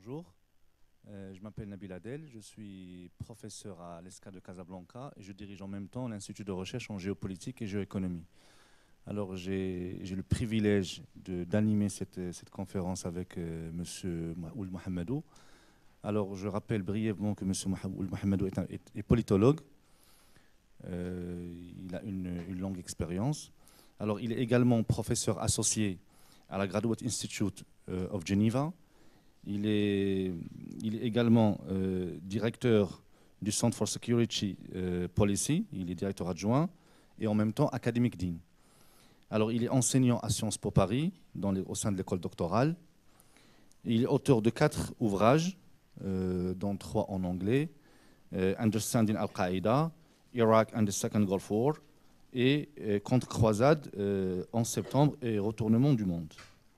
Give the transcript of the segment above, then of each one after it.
bonjour. Je m'appelle Nabil Adel, je suis professeur à l'ESCA de Casablanca et je dirige en même temps l'Institut de recherche en géopolitique et géoéconomie. Alors j'ai le privilège d'animer cette conférence avec M. Ould Mohamedou. Alors je rappelle brièvement que M. Ould Mohamedou est politologue. Il a une longue expérience. Alors il est également professeur associé à la Graduate Institute of Geneva. Il est également directeur du Centre for Security Policy, il est directeur adjoint et en même temps académique dean. Alors il est enseignant à Sciences Po Paris au sein de l'école doctorale. Il est auteur de 4 ouvrages, dont 3 en anglais, Understanding Al-Qaïda, Iraq and the Second Gulf War et Contre-croisade en septembre et Retournement du monde.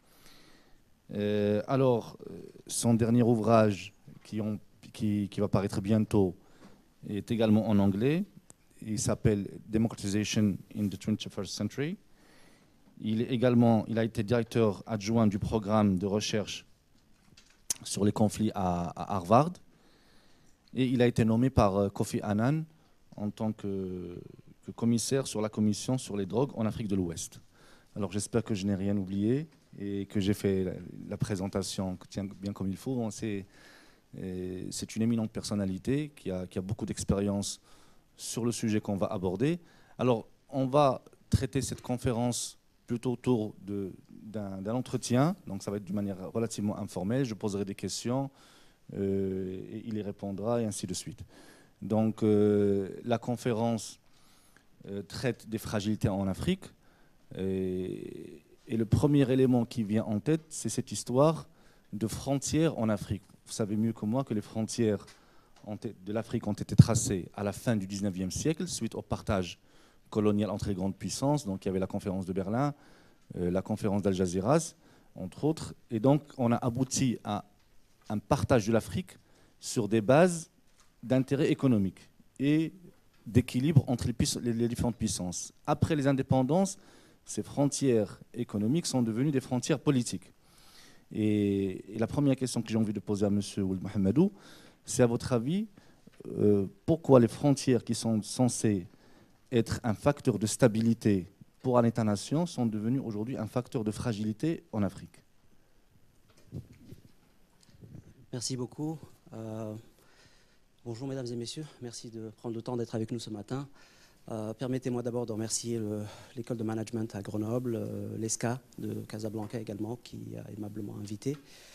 Alors, son dernier ouvrage qui va paraître bientôt est également en anglais. Il s'appelle Democratization in the 21st Century. Il a été directeur adjoint du programme de recherche sur les conflits à Harvard. Et il a été nommé par Kofi Annan en tant que commissaire sur la commission sur les drogues en Afrique de l'Ouest. Alors j'espère que je n'ai rien oublié et que j'ai fait la présentation bien comme il faut. C'est une éminente personnalité qui a beaucoup d'expérience sur le sujet qu'on va aborder. Alors, on va traiter cette conférence plutôt autour d'un entretien, donc ça va être d'une manière relativement informelle. Je poserai des questions, et il y répondra, et ainsi de suite. Donc, la conférence traite des fragilités en Afrique. Et le premier élément qui vient en tête, c'est cette histoire de frontières en Afrique. Vous savez mieux que moi que les frontières de l'Afrique ont été tracées à la fin du 19e siècle, suite au partage colonial entre les grandes puissances. Donc il y avait la conférence de Berlin, la conférence d'Algeciras, entre autres. Et donc on a abouti à un partage de l'Afrique sur des bases d'intérêt économique et d'équilibre entre les différentes puissances. Après les indépendances, ces frontières économiques sont devenues des frontières politiques. Et la première question que j'ai envie de poser à M. Ould Mohamedou, c'est à votre avis, pourquoi les frontières qui sont censées être un facteur de stabilité pour un État-nation sont devenues aujourd'hui un facteur de fragilité en Afrique? Merci beaucoup. Bonjour mesdames et messieurs, merci de prendre le temps d'être avec nous ce matin. Permettez-moi d'abord de remercier l'école de management à Grenoble, l'ESCA de Casablanca également, qui a aimablement invité.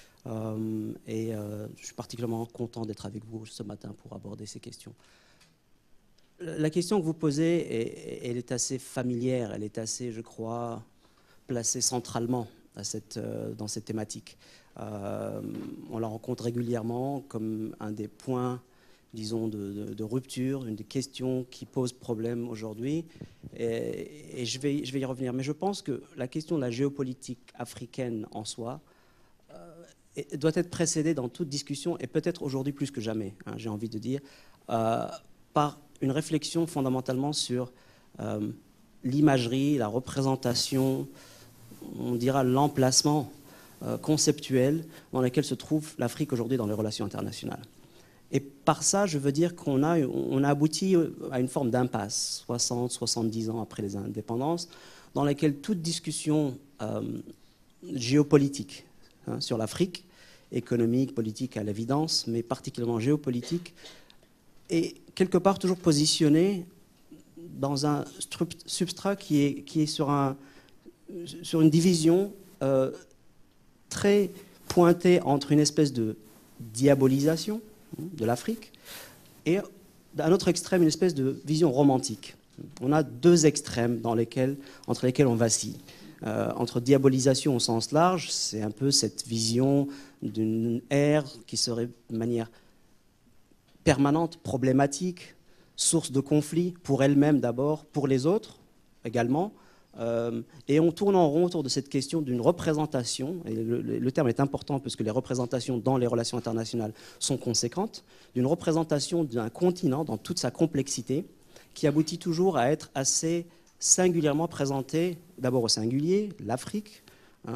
Je suis particulièrement content d'être avec vous ce matin pour aborder ces questions. La question que vous posez, elle est assez familière, elle est assez, je crois, placée centralement dans cette thématique. On la rencontre régulièrement comme un des points, disons, de rupture, une des questions qui pose problème aujourd'hui. Et je vais y revenir. Mais je pense que la question de la géopolitique africaine en soi doit être précédée dans toute discussion, et peut-être aujourd'hui plus que jamais, hein, j'ai envie de dire, par une réflexion fondamentalement sur l'imagerie, la représentation, on dira l'emplacement conceptuel dans lequel se trouve l'Afrique aujourd'hui dans les relations internationales. Et par ça, je veux dire qu'on a abouti à une forme d'impasse, 60, 70 ans après les indépendances, dans laquelle toute discussion géopolitique sur l'Afrique, économique, politique à l'évidence, mais particulièrement géopolitique, est quelque part toujours positionnée dans un substrat qui est sur une division très pointée entre une espèce de diabolisation de l'Afrique et à notre extrême une espèce de vision romantique. On a 2 extrêmes entre lesquels on vacille. Entre diabolisation au sens large, c'est un peu cette vision d'une ère qui serait de manière permanente, problématique, source de conflits pour elle-même d'abord, pour les autres également. Et on tourne en rond autour de cette question d'une représentation, et le terme est important parce que les représentations dans les relations internationales sont conséquentes, d'une représentation d'un continent dans toute sa complexité, qui aboutit toujours à être assez singulièrement présenté, d'abord au singulier, l'Afrique, hein,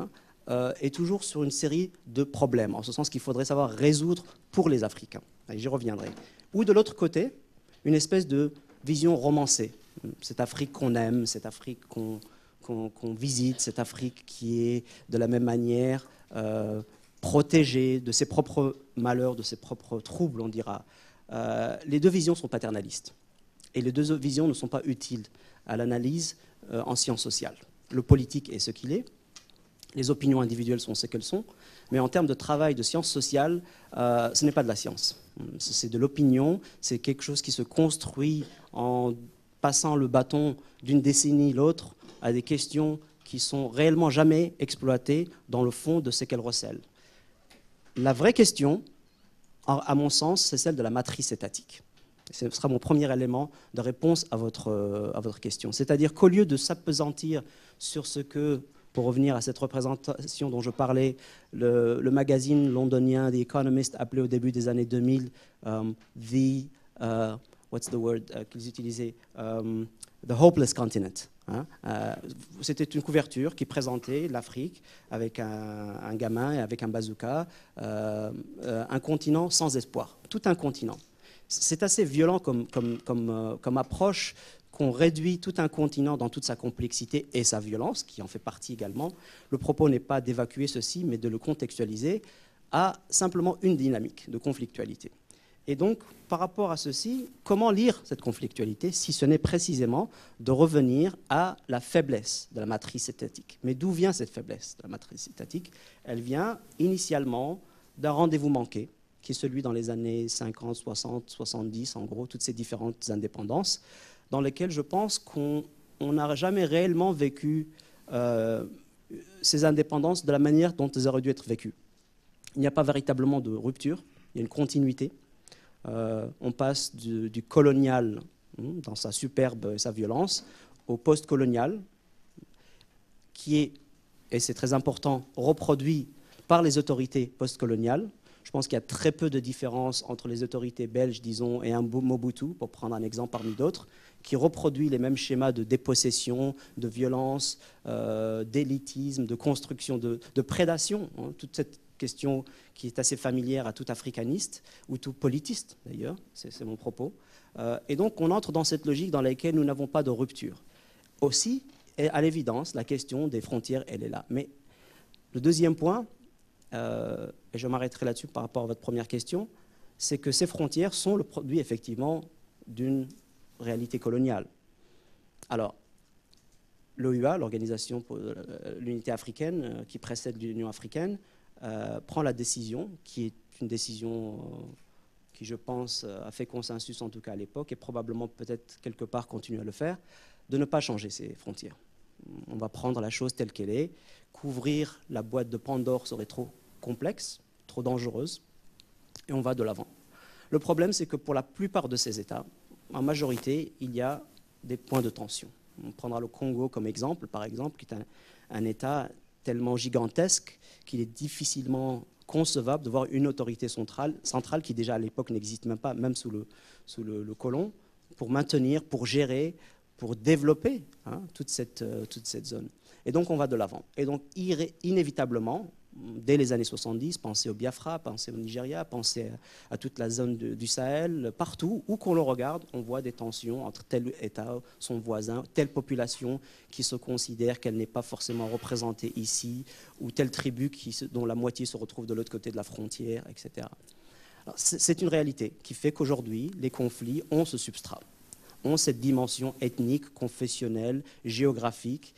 est toujours sur une série de problèmes, en ce sens qu'il faudrait savoir résoudre pour les Africains. J'y reviendrai. Ou de l'autre côté, une espèce de vision romancée. Cette Afrique qu'on aime, cette Afrique qu'on visite, cette Afrique qui est de la même manière protégée de ses propres malheurs, de ses propres troubles, on dira. Les deux visions sont paternalistes. Et les deux visions ne sont pas utiles à l'analyse en sciences sociales. Le politique est ce qu'il est, les opinions individuelles sont ce qu'elles sont, mais en termes de travail de sciences sociales, ce n'est pas de la science. C'est de l'opinion, c'est quelque chose qui se construit en passant le bâton d'une décennie à l'autre à des questions qui sont réellement jamais exploitées dans le fond de ce qu'elles recèlent. La vraie question, à mon sens, c'est celle de la matrice étatique. Ce sera mon premier élément de réponse à votre question. C'est-à-dire qu'au lieu de s'appesantir sur ce que, pour revenir à cette représentation dont je parlais, le magazine londonien The Economist appelait au début des années 2000 what's the word qu'ils utilisaient, the hopeless continent. Hein. C'était une couverture qui présentait l'Afrique avec un gamin et avec un bazooka, un continent sans espoir, tout un continent. C'est assez violent comme approche qu'on réduit tout un continent dans toute sa complexité et sa violence, qui en fait partie également. Le propos n'est pas d'évacuer ceci, mais de le contextualiser à simplement une dynamique de conflictualité. Et donc, par rapport à ceci, comment lire cette conflictualité si ce n'est précisément de revenir à la faiblesse de la matrice étatique? Mais d'où vient cette faiblesse de la matrice étatique? Elle vient initialement d'un rendez-vous manqué, qui est celui dans les années 50, 60, 70, en gros, toutes ces différentes indépendances, dans lesquelles je pense qu'on n'a jamais réellement vécu ces indépendances de la manière dont elles auraient dû être vécues. Il n'y a pas véritablement de rupture, il y a une continuité. On passe du colonial, dans sa superbe et sa violence, au post-colonial, qui est, et c'est très important, reproduit par les autorités post-coloniales. Je pense qu'il y a très peu de différence entre les autorités belges, disons, et un Mobutu, pour prendre un exemple parmi d'autres, qui reproduit les mêmes schémas de dépossession, de violence, d'élitisme, de construction, de prédation. Hein, toute cette question qui est assez familière à tout africaniste, ou tout politiste d'ailleurs, c'est mon propos. Et donc on entre dans cette logique dans laquelle nous n'avons pas de rupture. Aussi, et à l'évidence, la question des frontières, elle est là. Mais le deuxième point, et je m'arrêterai là-dessus par rapport à votre première question, c'est que ces frontières sont le produit effectivement d'une réalité coloniale. Alors, l'OUA, l'Organisation pour l'Unité africaine, qui précède l'Union africaine, prend la décision, qui est une décision qui, je pense, a fait consensus en tout cas à l'époque, et probablement peut-être quelque part continue à le faire, de ne pas changer ces frontières. On va prendre la chose telle qu'elle est. Couvrir la boîte de Pandore serait trop complexe, trop dangereuse, et on va de l'avant. Le problème, c'est que pour la plupart de ces États, en majorité, il y a des points de tension. On prendra le Congo comme exemple, par exemple, qui est un État tellement gigantesque qu'il est difficilement concevable de voir une autorité centrale qui déjà à l'époque n'existe même pas, même sous le colon, pour maintenir, pour gérer, pour développer toute cette zone. Et donc on va de l'avant. Et donc inévitablement, dès les années 70, pensez au Biafra, pensez au Nigeria, pensez à toute la zone du Sahel, partout où qu'on le regarde, on voit des tensions entre tel État, son voisin, telle population qui se considère qu'elle n'est pas forcément représentée ici, ou telle tribu dont la moitié se retrouve de l'autre côté de la frontière, etc. C'est une réalité qui fait qu'aujourd'hui, les conflits ont ce substrat, ont cette dimension ethnique, confessionnelle, géographique,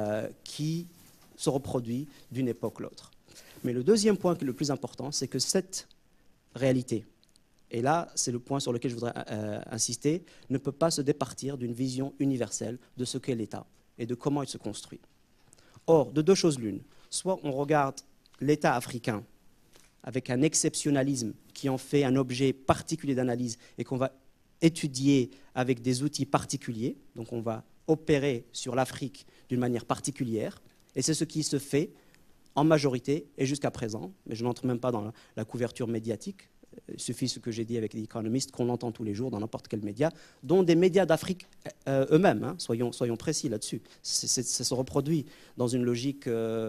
qui se reproduit d'une époque à l'autre. Mais le deuxième point qui est le plus important, c'est que cette réalité, et là c'est le point sur lequel je voudrais insister, ne peut pas se départir d'une vision universelle de ce qu'est l'État et de comment il se construit. Or, de deux choses l'une, soit on regarde l'État africain avec un exceptionnalisme qui en fait un objet particulier d'analyse et qu'on va étudier avec des outils particuliers, donc on va opérer sur l'Afrique d'une manière particulière, et c'est ce qui se fait en majorité et jusqu'à présent, mais je n'entre même pas dans la couverture médiatique, il suffit ce que j'ai dit avec les économistes qu'on entend tous les jours dans n'importe quel média, dont des médias d'Afrique eux-mêmes, soyons précis là-dessus. Ça se reproduit dans une logique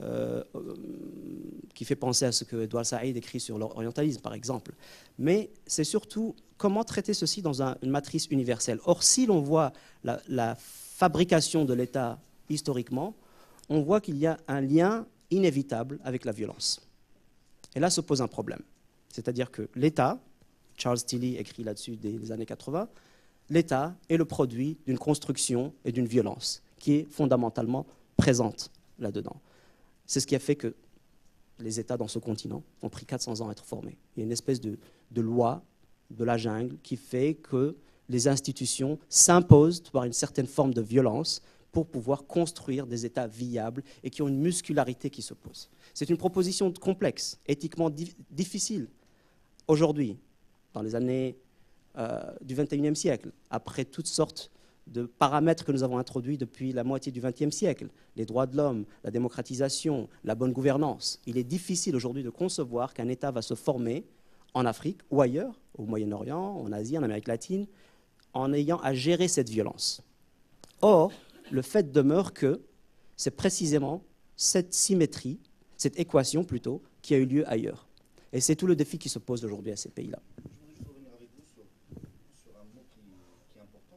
qui fait penser à ce que Edouard Saïd écrit sur l'orientalisme, par exemple. Mais c'est surtout comment traiter ceci dans une matrice universelle. Or, si l'on voit la fabrication de l'État historiquement, on voit qu'il y a un lien inévitable avec la violence. Et là se pose un problème. C'est-à-dire que l'État, Charles Tilly écrit là-dessus dès les années 80, l'État est le produit d'une construction et d'une violence qui est fondamentalement présente là-dedans. C'est ce qui a fait que les États dans ce continent ont pris 400 ans à être formés. Il y a une espèce de loi de la jungle qui fait que les institutions s'imposent par une certaine forme de violence pour pouvoir construire des États viables et qui ont une muscularité qui se pose. C'est une proposition complexe, éthiquement difficile. Aujourd'hui, dans les années du XXIe siècle, après toutes sortes de paramètres que nous avons introduits depuis la moitié du XXe siècle, les droits de l'homme, la démocratisation, la bonne gouvernance, il est difficile aujourd'hui de concevoir qu'un État va se former en Afrique ou ailleurs, au Moyen-Orient, en Asie, en Amérique latine, en ayant à gérer cette violence. Or, le fait demeure que c'est précisément cette symétrie, cette équation plutôt, qui a eu lieu ailleurs. Et c'est tout le défi qui se pose aujourd'hui à ces pays-là. Je voudrais juste revenir avec vous sur un mot qui est important.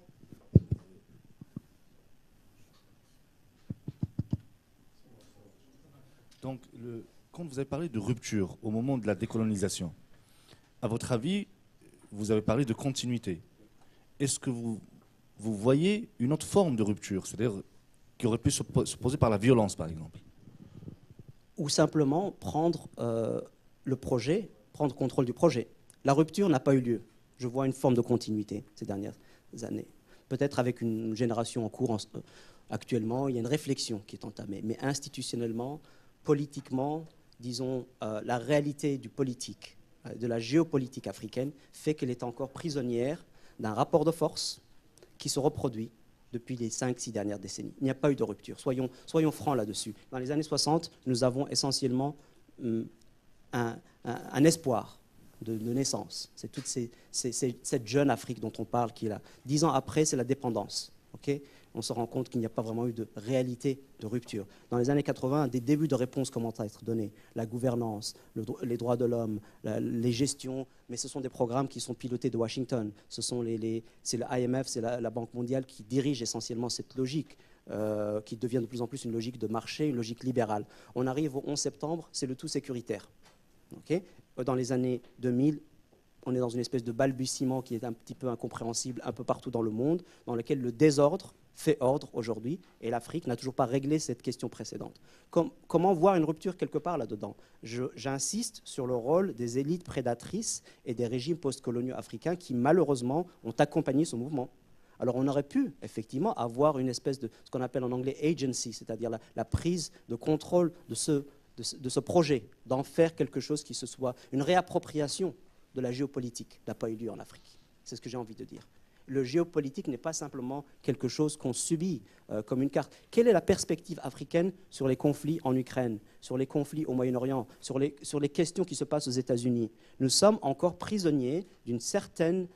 Donc, quand vous avez parlé de rupture au moment de la décolonisation, à votre avis, vous avez parlé de continuité. Est-ce que vous voyez une autre forme de rupture, c'est-à-dire qui aurait pu se poser par la violence, par exemple? Ou simplement prendre le projet, prendre contrôle du projet. La rupture n'a pas eu lieu. Je vois une forme de continuité ces dernières années. Peut-être avec une génération en cours actuellement, il y a une réflexion qui est entamée. Mais institutionnellement, politiquement, disons, la réalité du politique, de la géopolitique africaine, fait qu'elle est encore prisonnière d'un rapport de force qui se reproduit depuis les 5-6 dernières décennies. Il n'y a pas eu de rupture. Soyons francs là-dessus. Dans les années 60, nous avons essentiellement un espoir de naissance. C'est toute cette jeune Afrique dont on parle qui est là. 10 ans après, c'est la dépendance. Okay, on se rend compte qu'il n'y a pas vraiment eu de réalité de rupture. Dans les années 80, des débuts de réponses commencent à être donnés. La gouvernance, les droits de l'homme, les gestions, mais ce sont des programmes qui sont pilotés de Washington. C'est le IMF, c'est la Banque mondiale qui dirige essentiellement cette logique, qui devient de plus en plus une logique de marché, une logique libérale. On arrive au 11 septembre, c'est le tout sécuritaire. Okay, dans les années 2000, on est dans une espèce de balbutiement qui est un petit peu incompréhensible un peu partout dans le monde, dans lequel le désordre fait ordre aujourd'hui, et l'Afrique n'a toujours pas réglé cette question précédente. Comment voir une rupture quelque part là-dedans? J'insiste sur le rôle des élites prédatrices et des régimes postcoloniaux africains qui, malheureusement, ont accompagné ce mouvement. Alors on aurait pu, effectivement, avoir une espèce de ce qu'on appelle en anglais agency, c'est-à-dire la prise de contrôle de ce projet, d'en faire quelque chose qui se soit une réappropriation de la géopolitique n'a pas eu lieu en Afrique. C'est ce que j'ai envie de dire. Le géopolitique n'est pas simplement quelque chose qu'on subit comme une carte. Quelle est la perspective africaine sur les conflits en Ukraine, sur les conflits au Moyen-Orient, sur les questions qui se passent aux États-Unis? Nous sommes encore prisonniers d'un certain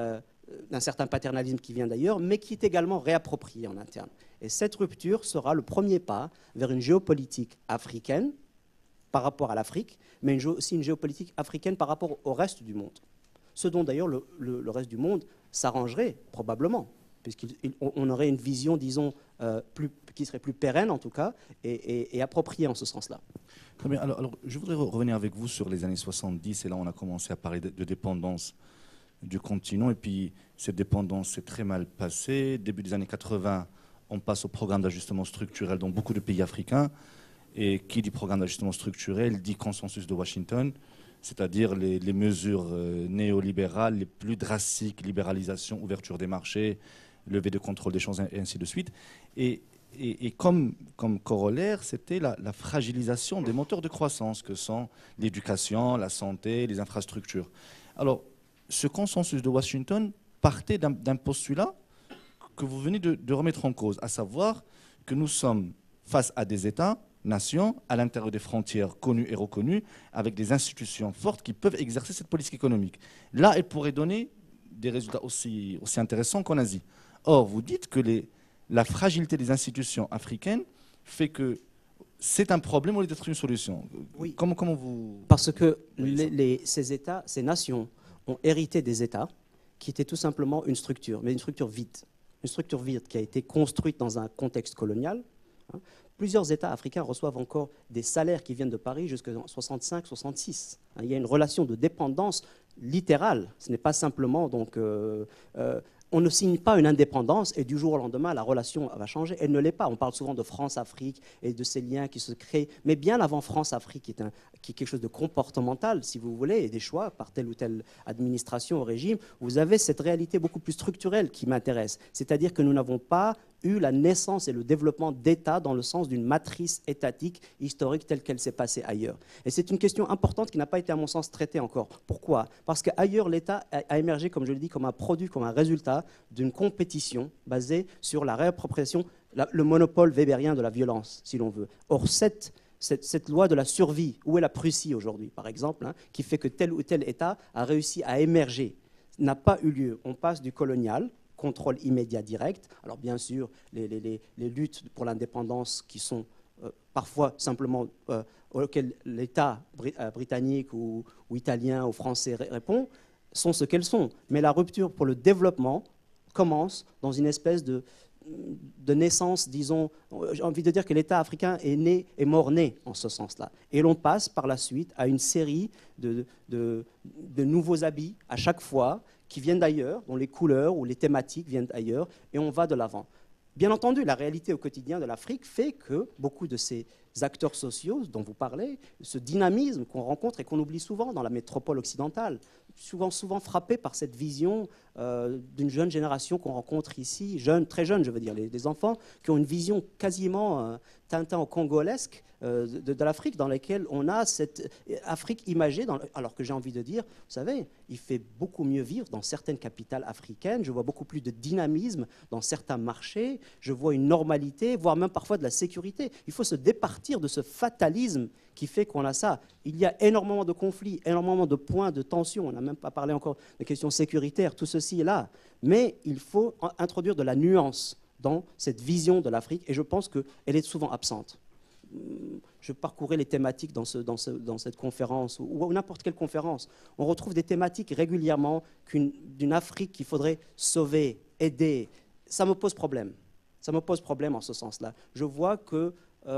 paternalisme qui vient d'ailleurs, mais qui est également réapproprié en interne. Et cette rupture sera le premier pas vers une géopolitique africaine par rapport à l'Afrique, mais aussi une géopolitique africaine par rapport au reste du monde. Ce dont d'ailleurs le reste du monde s'arrangerait probablement, puisqu'on aurait une vision, disons, qui serait plus pérenne en tout cas, et appropriée en ce sens-là. Très bien. Alors, je voudrais revenir avec vous sur les années 70, et là on a commencé à parler de dépendance du continent, et puis cette dépendance s'est très mal passée. Début des années 80, on passe au programme d'ajustement structurel dans beaucoup de pays africains. Et qui dit programme d'ajustement structurel dit consensus de Washington, c'est-à-dire les mesures néolibérales les plus drastiques, libéralisation, ouverture des marchés, levée de contrôle des choses et ainsi de suite. Et comme corollaire, c'était la fragilisation des moteurs de croissance que sont l'éducation, la santé, les infrastructures. Alors, ce consensus de Washington partait d'un postulat que vous venez de remettre en cause, à savoir que nous sommes face à des États, nations, à l'intérieur des frontières connues et reconnues, avec des institutions fortes qui peuvent exercer cette politique économique. Là, elle pourrait donner des résultats aussi intéressants qu'en Asie. Or, vous dites que la fragilité des institutions africaines fait que c'est un problème ou peut-être une solution? Oui. Comment vous... Parce que ces États, ces nations ont hérité des États qui étaient tout simplement une structure, mais une structure vide. Une structure vide qui a été construite dans un contexte colonial. Hein. Plusieurs États africains reçoivent encore des salaires qui viennent de Paris jusqu'en 65-66. Hein. Il y a une relation de dépendance littérale. Ce n'est pas simplement donc... on ne signe pas une indépendance et du jour au lendemain, la relation va changer. Elle ne l'est pas. On parle souvent de France-Afrique et de ces liens qui se créent. Mais bien avant France-Afrique, qui est quelque chose de comportemental, si vous voulez, et des choix par telle ou telle administration au régime, vous avez cette réalité beaucoup plus structurelle qui m'intéresse. C'est-à-dire que nous n'avons pas eu la naissance et le développement d'États dans le sens d'une matrice étatique historique telle qu'elle s'est passée ailleurs. Et c'est une question importante qui n'a pas été, à mon sens, traitée encore. Pourquoi? Parce qu'ailleurs, l'État a émergé, comme je le dis, comme un produit, comme un résultat d'une compétition basée sur la réappropriation, le monopole weberien de la violence, si l'on veut. Or, cette loi de la survie, où est la Prussie aujourd'hui, par exemple, hein, qui fait que tel ou tel État a réussi à émerger, n'a pas eu lieu. On passe du colonial, contrôle immédiat direct. Alors bien sûr, les luttes pour l'indépendance qui sont parfois simplement auxquelles l'État britannique ou italien ou français répond, sont ce qu'elles sont. Mais la rupture pour le développement commence dans une espèce de naissance, disons, j'ai envie de dire que l'État africain est mort-né en ce sens-là. Et l'on passe par la suite à une série de nouveaux habits à chaque fois, qui viennent d'ailleurs, dont les couleurs ou les thématiques viennent d'ailleurs, et on va de l'avant. Bien entendu, la réalité au quotidien de l'Afrique fait que beaucoup de ces acteurs sociaux dont vous parlez, ce dynamisme qu'on rencontre et qu'on oublie souvent dans la métropole occidentale, souvent frappé par cette vision d'une jeune génération qu'on rencontre ici, très jeune, je veux dire, les enfants qui ont une vision quasiment Tintin au congolesque de l'Afrique, dans laquelle on a cette Afrique imagée, alors que j'ai envie de dire, vous savez, il fait beaucoup mieux vivre dans certaines capitales africaines, je vois beaucoup plus de dynamisme dans certains marchés, je vois une normalité, voire même parfois de la sécurité. Il faut se départir de ce fatalisme qui fait qu'on a ça. Il y a énormément de conflits, énormément de points de tension, on n'a même pas parlé encore des questions sécuritaires, tout ceci est là, mais il faut introduire de la nuance dans cette vision de l'Afrique, et je pense qu'elle est souvent absente. Je parcourais les thématiques dans cette conférence, ou n'importe quelle conférence. On retrouve des thématiques régulièrement d'une Afrique qu'il faudrait sauver, aider. Ça me pose problème. Ça me pose problème en ce sens-là. Je vois qu'on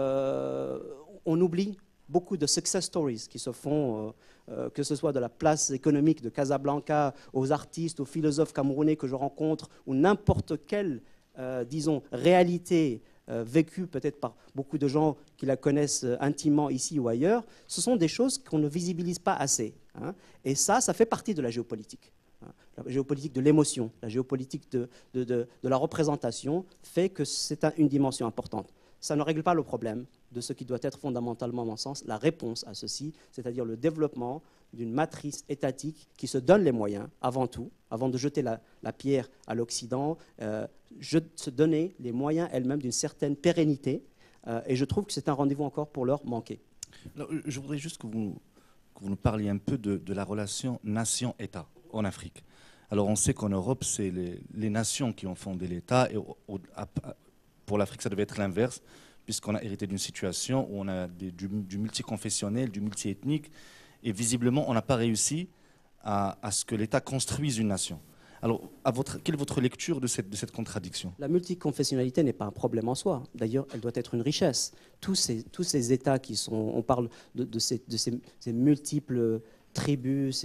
oublie beaucoup de success stories qui se font, que ce soit de la place économique de Casablanca, aux artistes, aux philosophes camerounais que je rencontre, ou n'importe quelle, disons, réalité vécue peut-être par beaucoup de gens qui la connaissent intimement ici ou ailleurs, ce sont des choses qu'on ne visibilise pas assez. Hein. Et ça fait partie de la géopolitique. Hein. La géopolitique de l'émotion, la géopolitique de la représentation fait que c'est une dimension importante. Ça ne règle pas le problème de ce qui doit être fondamentalement, à mon sens, la réponse à ceci, c'est-à-dire le développement d'une matrice étatique qui se donne les moyens, avant tout, avant de jeter la pierre à l'Occident, se donner les moyens elle-même d'une certaine pérennité. Et je trouve que c'est un rendez-vous encore pour leur manquer. Alors, je voudrais juste que vous nous parliez un peu de la relation nation-État en Afrique. Alors on sait qu'en Europe, c'est les nations qui ont fondé l'État, et pour l'Afrique, ça devait être l'inverse, puisqu'on a hérité d'une situation où on a du multiconfessionnel, du multiethnique, et visiblement, on n'a pas réussi à ce que l'État construise une nation. Alors, quelle est votre lecture de cette contradiction? La multiconfessionnalité n'est pas un problème en soi. D'ailleurs, elle doit être une richesse. Tous ces États qui sont... On parle de ces multiples tribus,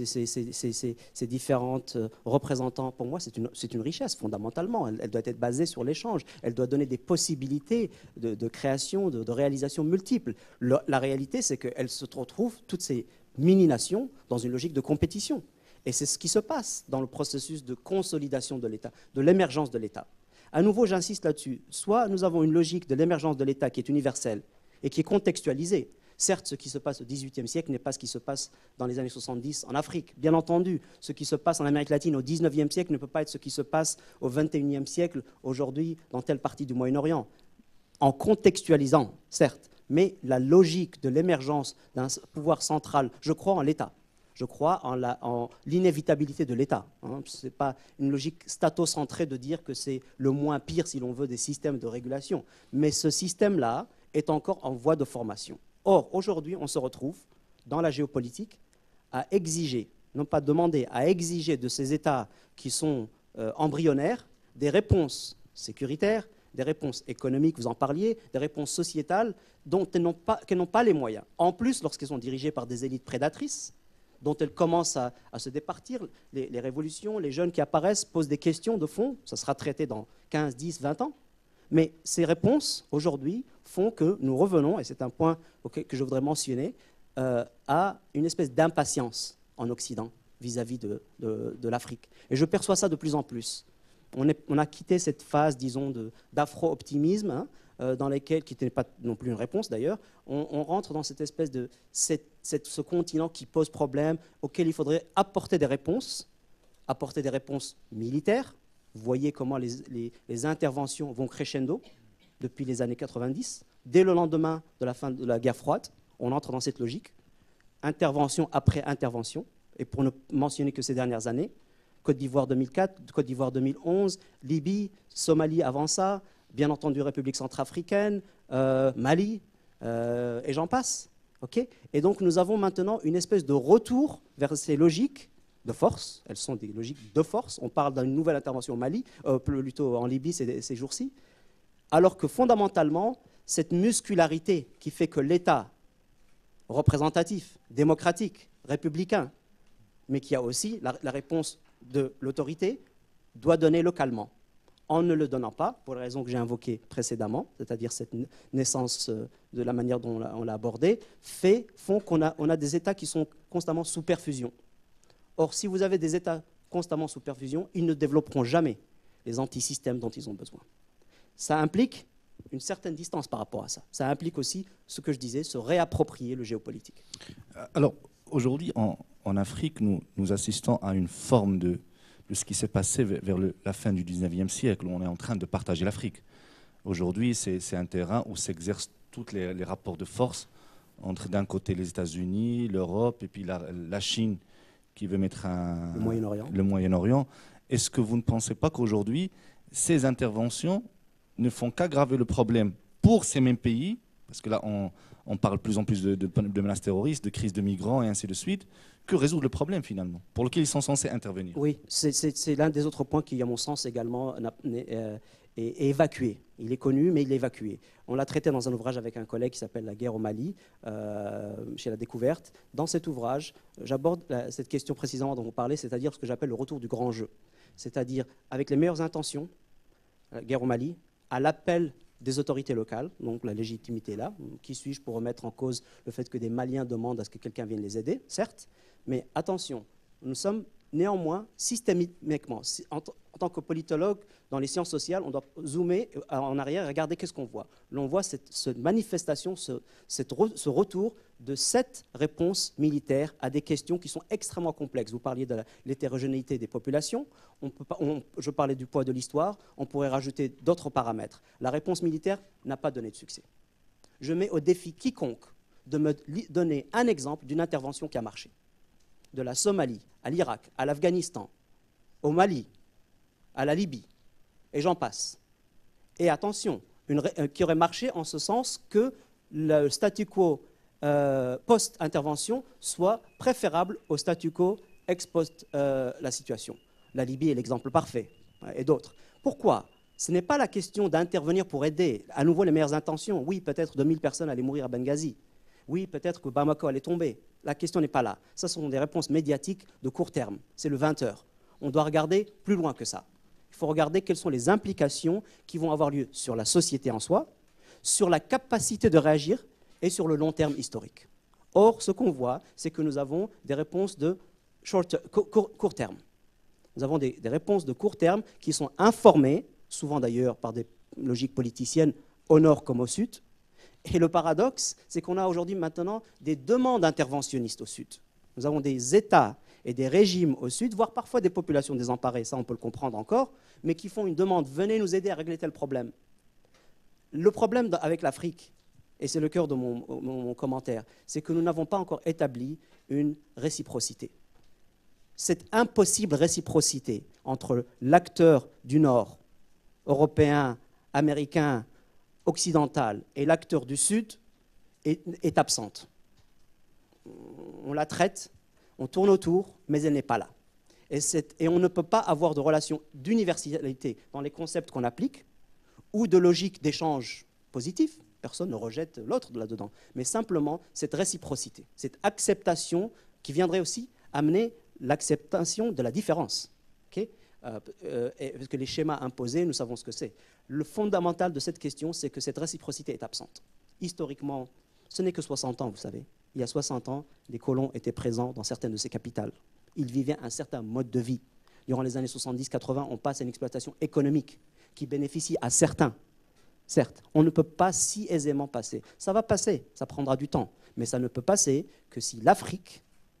ces différentes représentants, pour moi, c'est une richesse fondamentalement. Elle doit être basée sur l'échange. Elle doit donner des possibilités de création, de réalisation multiples. La réalité, c'est qu'elles se retrouvent, toutes ces mini-nations, dans une logique de compétition. Et c'est ce qui se passe dans le processus de consolidation de l'État, de l'émergence de l'État. À nouveau, j'insiste là-dessus. Soit nous avons une logique de l'émergence de l'État qui est universelle et qui est contextualisée. Certes, ce qui se passe au XVIIIe siècle n'est pas ce qui se passe dans les années 70 en Afrique. Bien entendu, ce qui se passe en Amérique latine au XIXe siècle ne peut pas être ce qui se passe au XXIe siècle, aujourd'hui, dans telle partie du Moyen-Orient. En contextualisant, certes, mais la logique de l'émergence d'un pouvoir central, je crois en l'État. Je crois en l'inévitabilité de l'État. Hein. Ce n'est pas une logique statocentrée de dire que c'est le moins pire, si l'on veut, des systèmes de régulation. Mais ce système-là est encore en voie de formation. Or, aujourd'hui, on se retrouve dans la géopolitique à exiger, non pas demander, à exiger de ces États qui sont embryonnaires des réponses sécuritaires, des réponses économiques, vous en parliez, des réponses sociétales dont elles n'ont pas les moyens. En plus, lorsqu'elles sont dirigées par des élites prédatrices, dont elles commencent à se départir, les révolutions, les jeunes qui apparaissent posent des questions de fond, ça sera traité dans 15, 10, 20 ans. Mais ces réponses, aujourd'hui, font que nous revenons, et c'est un point que je voudrais mentionner, à une espèce d'impatience en Occident vis-à-vis de l'Afrique. Et je perçois ça de plus en plus. On a quitté cette phase, disons, d'afro-optimisme, dans laquelle, qui n'était pas non plus une réponse d'ailleurs, on rentre dans cette espèce de ce continent qui pose problème, auquel il faudrait apporter des réponses militaires. Vous voyez comment les interventions vont crescendo depuis les années 90. Dès le lendemain de la fin de la guerre froide, on entre dans cette logique. Intervention après intervention. Et pour ne mentionner que ces dernières années, Côte d'Ivoire 2004, Côte d'Ivoire 2011, Libye, Somalie avant ça, bien entendu République centrafricaine, Mali, et j'en passe. Okay, et donc nous avons maintenant une espèce de retour vers ces logiques de force. Elles sont des logiques de force. On parle d'une nouvelle intervention au Mali, plutôt en Libye ces jours-ci. Alors que fondamentalement, cette muscularité qui fait que l'État représentatif, démocratique, républicain, mais qui a aussi la réponse de l'autorité, doit donner localement. En ne le donnant pas, pour les raisons que j'ai invoquées précédemment, c'est-à-dire cette naissance de la manière dont on l'a abordée, font qu'on a des États qui sont constamment sous perfusion. Or, si vous avez des États constamment sous perfusion, ils ne développeront jamais les antisystèmes dont ils ont besoin. Ça implique une certaine distance par rapport à ça. Ça implique aussi, ce que je disais, se réapproprier le géopolitique. Alors, aujourd'hui, en Afrique, nous assistons à une forme de ce qui s'est passé vers la fin du 19e siècle, où on est en train de partager l'Afrique. Aujourd'hui, c'est un terrain où s'exercent tous les rapports de force entre, d'un côté, les États-Unis, l'Europe, et puis la Chine, qui veut mettre le Moyen-Orient. Est-ce que vous ne pensez pas qu'aujourd'hui, ces interventions ne font qu'aggraver le problème pour ces mêmes pays, parce que là, on parle de plus en plus de menaces terroristes, de crises de migrants et ainsi de suite, que résoudre le problème finalement, pour lequel ils sont censés intervenir? Oui, c'est l'un des autres points qui, à mon sens, également est évacué. Il est connu, mais il est évacué. On l'a traité dans un ouvrage avec un collègue qui s'appelle La guerre au Mali, chez La Découverte. Dans cet ouvrage, j'aborde cette question précisément dont vous parlez, c'est-à-dire ce que j'appelle le retour du grand jeu. C'est-à-dire, avec les meilleures intentions, la guerre au Mali, à l'appel des autorités locales, donc la légitimité est là. Qui suis-je pour remettre en cause le fait que des Maliens demandent à ce que quelqu'un vienne les aider? Certes, mais attention, nous sommes néanmoins systémiquement, en tant que politologue dans les sciences sociales, on doit zoomer en arrière et regarder qu'est-ce qu'on voit. L'on voit cette manifestation, ce retour de cette réponse militaire à des questions qui sont extrêmement complexes. Vous parliez de l'hétérogénéité des populations, je parlais du poids de l'histoire, on pourrait rajouter d'autres paramètres. La réponse militaire n'a pas donné de succès. Je mets au défi quiconque de me donner un exemple d'une intervention qui a marché. De la Somalie, à l'Irak, à l'Afghanistan, au Mali, à la Libye, et j'en passe. Et attention, qui aurait marché en ce sens que le statu quo post-intervention soit préférable au statu quo ex-post la situation. La Libye est l'exemple parfait, et d'autres. Pourquoi? Ce n'est pas la question d'intervenir pour aider. À nouveau, les meilleures intentions. Oui, peut-être 2000 personnes allaient mourir à Benghazi. Oui, peut-être que Bamako allait tomber. La question n'est pas là. Ça, ce sont des réponses médiatiques de court terme. C'est le 20h. On doit regarder plus loin que ça. Il faut regarder quelles sont les implications qui vont avoir lieu sur la société en soi, sur la capacité de réagir et sur le long terme historique. Or, ce qu'on voit, c'est que nous avons des réponses de court terme. Nous avons des réponses de court terme qui sont informées, souvent d'ailleurs par des logiques politiciennes au nord comme au sud. Et le paradoxe, c'est qu'on a aujourd'hui maintenant des demandes interventionnistes au sud. Nous avons des États et des régimes au sud, voire parfois des populations désemparées, ça on peut le comprendre encore, mais qui font une demande, venez nous aider à régler tel problème. Le problème avec l'Afrique, et c'est le cœur de mon commentaire, c'est que nous n'avons pas encore établi une réciprocité. Cette impossible réciprocité entre l'acteur du Nord, européen, américain, occidentale et l'acteur du Sud est absente. On la traite, on tourne autour, mais elle n'est pas là. Et on ne peut pas avoir de relation d'universalité dans les concepts qu'on applique ou de logique d'échange positif. Personne ne rejette l'autre là-dedans. Mais simplement cette réciprocité, cette acceptation qui viendrait aussi amener l'acceptation de la différence. Okay, parce que les schémas imposés, nous savons ce que c'est. Le fondamental de cette question, c'est que cette réciprocité est absente. Historiquement, ce n'est que 60 ans, vous savez. Il y a 60 ans, les colons étaient présents dans certaines de ces capitales. Ils vivaient un certain mode de vie. Durant les années 70-80, on passe à une exploitation économique qui bénéficie à certains. Certes, on ne peut pas si aisément passer. Ça va passer, ça prendra du temps. Mais ça ne peut passer que si l'Afrique,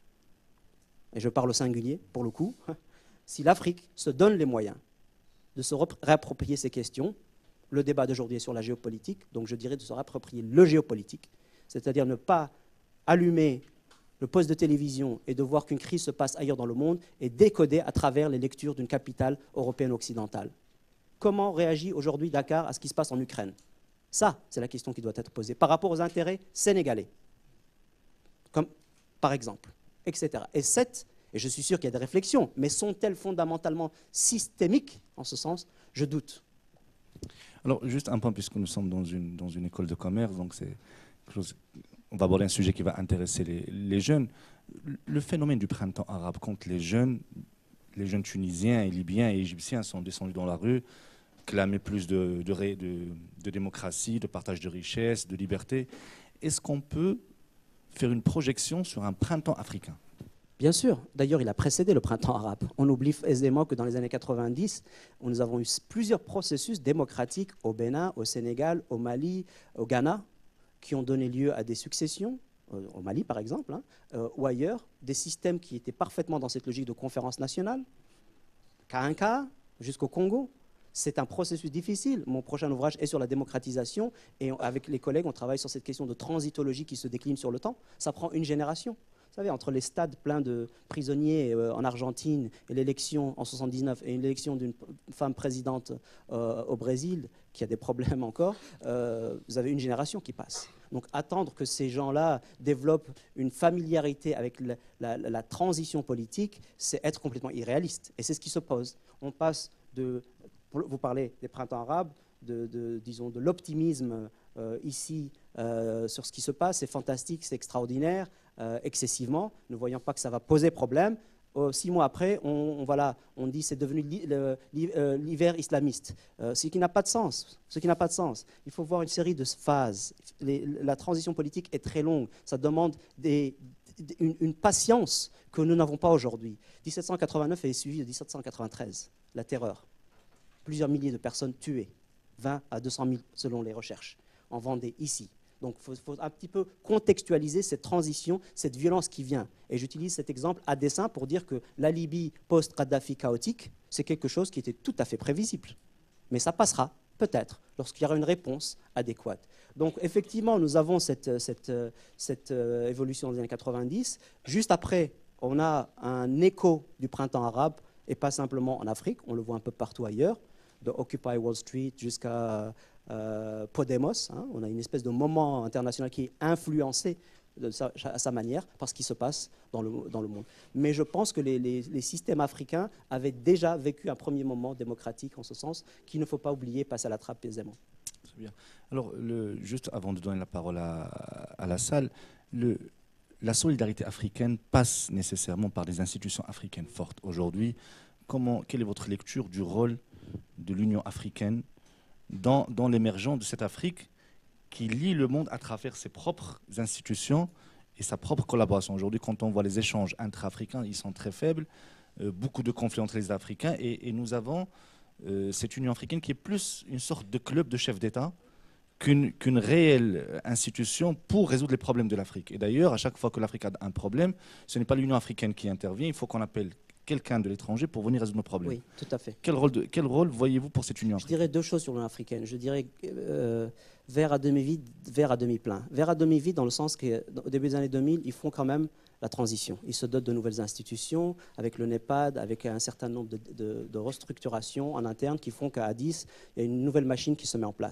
et je parle au singulier pour le coup, si l'Afrique se donne les moyens de se réapproprier ces questions. Le débat d'aujourd'hui est sur la géopolitique, donc je dirais de se réapproprier le géopolitique, c'est-à-dire ne pas allumer le poste de télévision et de voir qu'une crise se passe ailleurs dans le monde et décoder à travers les lectures d'une capitale européenne occidentale. Comment réagit aujourd'hui Dakar à ce qui se passe en Ukraine? Ça, c'est la question qui doit être posée par rapport aux intérêts sénégalais, comme par exemple, etc. Et je suis sûr qu'il y a des réflexions, mais sont-elles fondamentalement systémiques en ce sens? Je doute. Alors, juste un point, puisque nous sommes dans une école de commerce, donc on va aborder un sujet qui va intéresser les jeunes. Le phénomène du printemps arabe, quand les jeunes tunisiens et libyens et égyptiens sont descendus dans la rue, clamaient plus de démocratie, de partage de richesses, de liberté, est-ce qu'on peut faire une projection sur un printemps africain? Bien sûr. D'ailleurs, il a précédé le printemps arabe. On oublie aisément que dans les années 90, nous avons eu plusieurs processus démocratiques au Bénin, au Sénégal, au Mali, au Ghana, qui ont donné lieu à des successions, au Mali par exemple, ou ailleurs, des systèmes qui étaient parfaitement dans cette logique de conférence nationale, K1K, jusqu'au Congo. C'est un processus difficile. Mon prochain ouvrage est sur la démocratisation et avec les collègues, on travaille sur cette question de transitologie qui se décline sur le temps. Ça prend une génération. Vous savez, entre les stades pleins de prisonniers en Argentine et l'élection en 1979 et l'élection d'une femme présidente au Brésil, qui a des problèmes encore, vous avez une génération qui passe. Donc attendre que ces gens-là développent une familiarité avec la transition politique, c'est être complètement irréaliste. Et c'est ce qui se pose. On passe vous parlez des printemps arabes, disons, de l'optimisme ici sur ce qui se passe, c'est fantastique, c'est extraordinaire, excessivement, ne voyant pas que ça va poser problème. 6 mois après, on dit c'est devenu l'hiver islamiste, ce qui n'a pas de sens. Il faut voir une série de phases. La transition politique est très longue, ça demande une patience que nous n'avons pas aujourd'hui. 1789 est suivi de 1793, la terreur. Plusieurs milliers de personnes tuées, 20 à 200 000 selon les recherches, en Vendée, ici. Donc il faut un petit peu contextualiser cette transition, cette violence qui vient. Et j'utilise cet exemple à dessein pour dire que la Libye post-Kadhafi chaotique, c'est quelque chose qui était tout à fait prévisible. Mais ça passera, peut-être, lorsqu'il y aura une réponse adéquate. Donc effectivement, nous avons cette évolution des années 90. Juste après, on a un écho du printemps arabe, et pas simplement en Afrique, on le voit un peu partout ailleurs, de Occupy Wall Street jusqu'à Podemos. On a une espèce de moment international qui est influencé à sa manière par ce qui se passe dans le monde. Mais je pense que les systèmes africains avaient déjà vécu un premier moment démocratique en ce sens, qu'il ne faut pas oublier, passe à la trappe aisément. Très bien. Alors, juste avant de donner la parole à la salle, la solidarité africaine passe nécessairement par des institutions africaines fortes. Aujourd'hui, quelle est votre lecture du rôle de l'Union africaine dans l'émergence de cette Afrique qui lie le monde à travers ses propres institutions et sa propre collaboration? Aujourd'hui, quand on voit les échanges intra-africains, ils sont très faibles, beaucoup de conflits entre les Africains, et nous avons cette Union africaine qui est plus une sorte de club de chefs d'État qu'une réelle institution pour résoudre les problèmes de l'Afrique. Et d'ailleurs, à chaque fois que l'Afrique a un problème, ce n'est pas l'Union africaine qui intervient, il faut qu'on appelle quelqu'un de l'étranger pour venir résoudre nos problèmes. Oui, tout à fait. Quel rôle voyez-vous pour cette Union africaine? Je dirais 2 choses sur l'Union africaine. Je dirais verre à demi-vide, verre à demi-plein. Verre à demi-vide dans le sens qu'au début des années 2000, ils font quand même la transition. Ils se dotent de nouvelles institutions, avec le NEPAD, avec un certain nombre de restructurations en interne qui font qu'à Addis, il y a une nouvelle machine qui se met en place.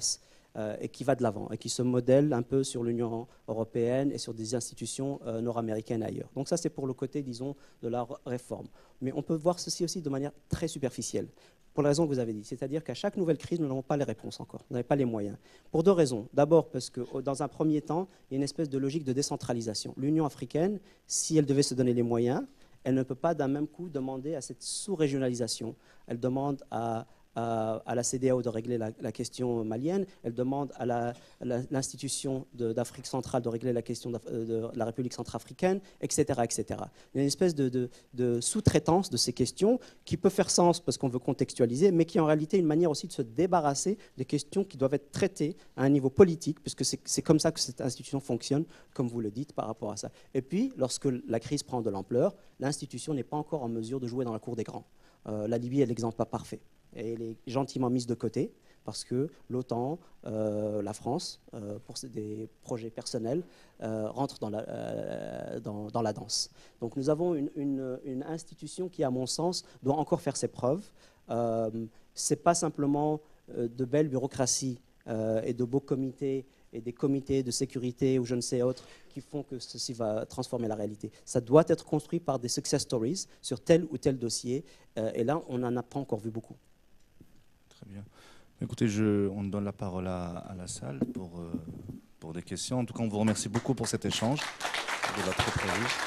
et qui va de l'avant et qui se modèle un peu sur l'Union européenne et sur des institutions nord-américaines ailleurs. Donc ça, c'est pour le côté, disons, de la réforme. Mais on peut voir ceci aussi de manière très superficielle, pour la raison que vous avez dit. C'est-à-dire qu'à chaque nouvelle crise, nous n'avons pas les réponses encore, nous n'avons pas les moyens. Pour deux raisons. D'abord, parce que dans un premier temps, il y a une espèce de logique de décentralisation. L'Union africaine, si elle devait se donner les moyens, elle ne peut pas d'un même coup demander à cette sous-régionalisation. Elle demande à la CEDEAO de régler la question malienne, elle demande à l'institution d'Afrique centrale de régler la question de la République centrafricaine, etc., etc. Il y a une espèce de sous-traitance de ces questions qui peut faire sens parce qu'on veut contextualiser, mais qui est en réalité une manière aussi de se débarrasser des questions qui doivent être traitées à un niveau politique, puisque c'est comme ça que cette institution fonctionne, comme vous le dites, par rapport à ça. Et puis, lorsque la crise prend de l'ampleur, l'institution n'est pas encore en mesure de jouer dans la cour des grands. La Libye est l'exemple pas parfait. Et elle est gentiment mise de côté parce que l'OTAN, la France, pour des projets personnels, rentrent dans la danse. Donc nous avons une institution qui, à mon sens, doit encore faire ses preuves. Ce n'est pas simplement de belles bureaucraties et de beaux comités et des comités de sécurité ou je ne sais autres qui font que ceci va transformer la réalité. Ça doit être construit par des success stories sur tel ou tel dossier. Et là, on n'en a pas encore vu beaucoup. Très bien. Écoutez, on donne la parole à la salle pour des questions. En tout cas, on vous remercie beaucoup pour cet échange. Il va très très vite.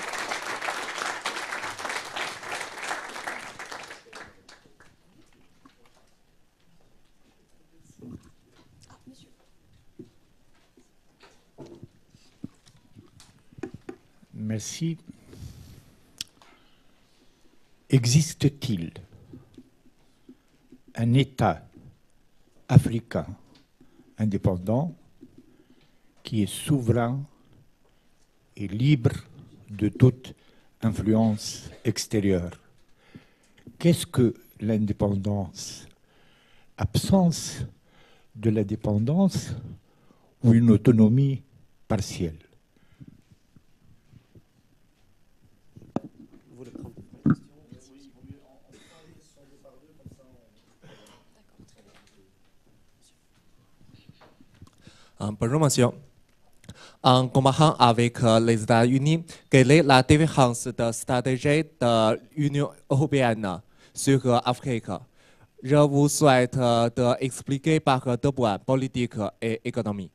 Merci. Existe-t-il un État africain indépendant qui est souverain et libre de toute influence extérieure? Qu'est-ce que l'indépendance? Absence de la dépendance ou une autonomie partielle? Bonjour monsieur. En comparant avec les États-Unis, quelle est la différence de stratégie de l'Union européenne sur l'Afrique? Je vous souhaite d'expliquer par deux points, politique et économie.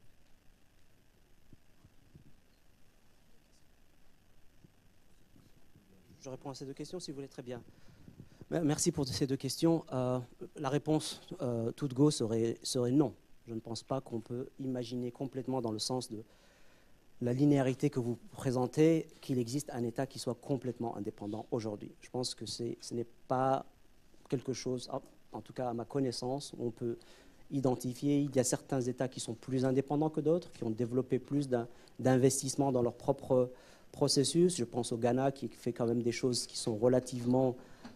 Je réponds à ces deux questions si vous voulez, très bien. Merci pour ces deux questions. La réponse toute go serait non. Je ne pense pas qu'on peut imaginer complètement dans le sens de la linéarité que vous présentez qu'il existe un État qui soit complètement indépendant aujourd'hui. Je pense que ce n'est pas quelque chose, en tout cas à ma connaissance, où on peut identifier. Il y a certains États qui sont plus indépendants que d'autres, qui ont développé plus d'investissement dans leur propre processus. Je pense au Ghana qui fait quand même des choses qui sont relativement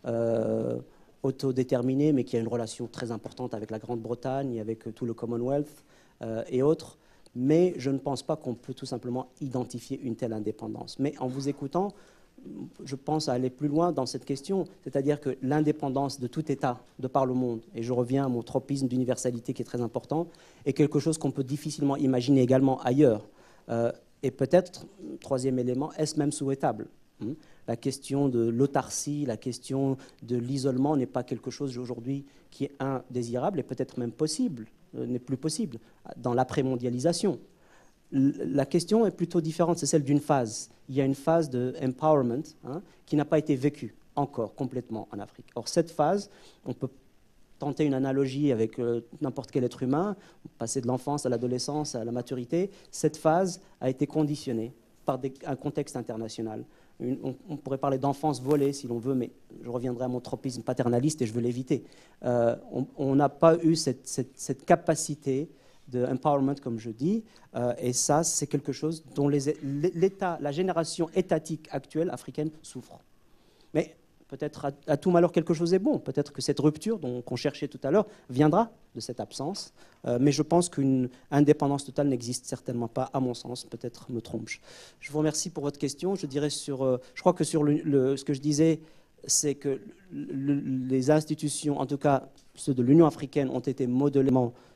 autodéterminé, mais qui a une relation très importante avec la Grande-Bretagne, avec tout le Commonwealth et autres. Mais je ne pense pas qu'on peut tout simplement identifier une telle indépendance. Mais en vous écoutant, je pense à aller plus loin dans cette question, c'est-à-dire que l'indépendance de tout État de par le monde, et je reviens à mon tropisme d'universalité qui est très important, est quelque chose qu'on peut difficilement imaginer également ailleurs. Et peut-être, troisième élément, est-ce même souhaitable ? La question de l'autarcie, la question de l'isolement n'est pas quelque chose aujourd'hui qui est indésirable et peut-être même possible, n'est plus possible dans l'après-mondialisation. La question est plutôt différente, c'est celle d'une phase. Il y a une phase de empowerment qui n'a pas été vécue encore complètement en Afrique. Or, cette phase, on peut tenter une analogie avec n'importe quel être humain, passer de l'enfance à l'adolescence, à la maturité. Cette phase a été conditionnée par un contexte international. On pourrait parler d'enfance volée si l'on veut, mais je reviendrai à mon tropisme paternaliste et je veux l'éviter. On n'a pas eu cette capacité de empowerment, comme je dis, et ça, c'est quelque chose dont la génération étatique actuelle africaine souffre. Mais peut-être à tout malheur quelque chose est bon. Peut-être que cette rupture qu'on cherchait tout à l'heure viendra de cette absence. Mais je pense qu'une indépendance totale n'existe certainement pas, à mon sens. Peut-être me trompe-je. Je vous remercie pour votre question. Je dirais je crois que sur ce que je disais, c'est que les institutions, en tout cas ceux de l'Union africaine, ont été modélément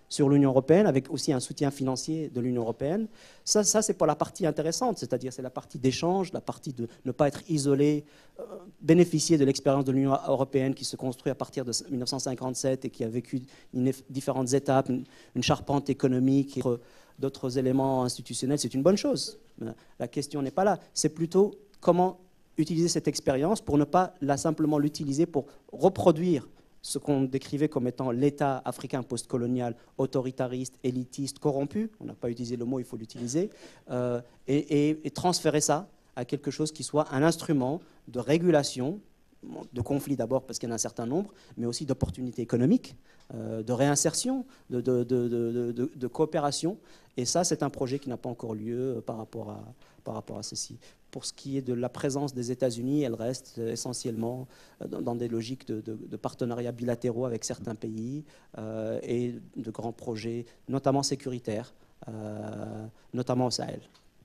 sur l'Union européenne, avec aussi un soutien financier de l'Union européenne. Ça c'est pas la partie intéressante, c'est-à-dire c'est la partie d'échange, la partie de ne pas être isolé, bénéficier de l'expérience de l'Union européenne qui se construit à partir de 1957 et qui a vécu différentes étapes, une charpente économique, d'autres éléments institutionnels, c'est une bonne chose. La question n'est pas là, c'est plutôt comment utiliser cette expérience pour ne pas simplement l'utiliser pour reproduire ce qu'on décrivait comme étant l'État africain postcolonial, autoritariste, élitiste, corrompu, on n'a pas utilisé le mot, il faut l'utiliser, et transférer ça à quelque chose qui soit un instrument de régulation, de conflit d'abord parce qu'il y en a un certain nombre, mais aussi d'opportunités économiques, de réinsertion, de coopération. Et ça, c'est un projet qui n'a pas encore lieu par rapport à ceci. Pour ce qui est de la présence des États-Unis, elle reste essentiellement dans des logiques de partenariats bilatéraux avec certains pays et de grands projets, notamment sécuritaires, notamment au Sahel.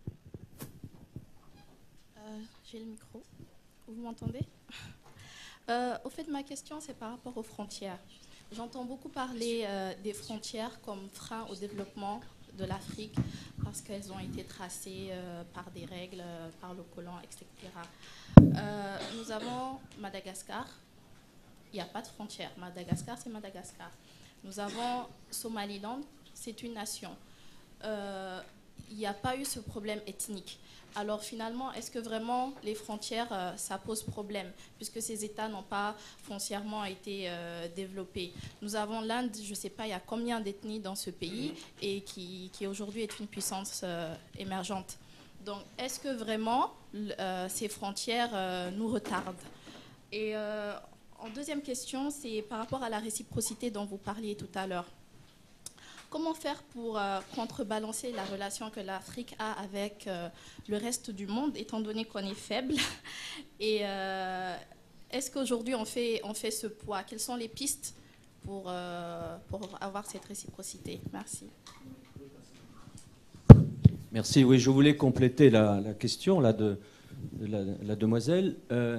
J'ai le micro. Vous m'entendez? Au fait, ma question, c'est par rapport aux frontières. J'entends beaucoup parler des frontières comme frein au développement de l'Afrique parce qu'elles ont été tracées par des règles, par le colon, etc. Nous avons Madagascar, il n'y a pas de frontière. Madagascar, c'est Madagascar. Nous avons Somaliland, c'est une nation. Il n'y a pas eu ce problème ethnique. Alors finalement, est-ce que vraiment les frontières, ça pose problème, puisque ces États n'ont pas foncièrement été développés? Nous avons l'Inde, je ne sais pas, il y a combien d'ethnies dans ce pays, et qui aujourd'hui est une puissance émergente. Donc est-ce que vraiment ces frontières nous retardent? Et en deuxième question, c'est par rapport à la réciprocité dont vous parliez tout à l'heure. Comment faire pour contrebalancer la relation que l'Afrique a avec le reste du monde, étant donné qu'on est faible? Et est-ce qu'aujourd'hui on fait ce poids? Quelles sont les pistes pour avoir cette réciprocité? Merci. Merci. Oui, je voulais compléter la question là, de la demoiselle.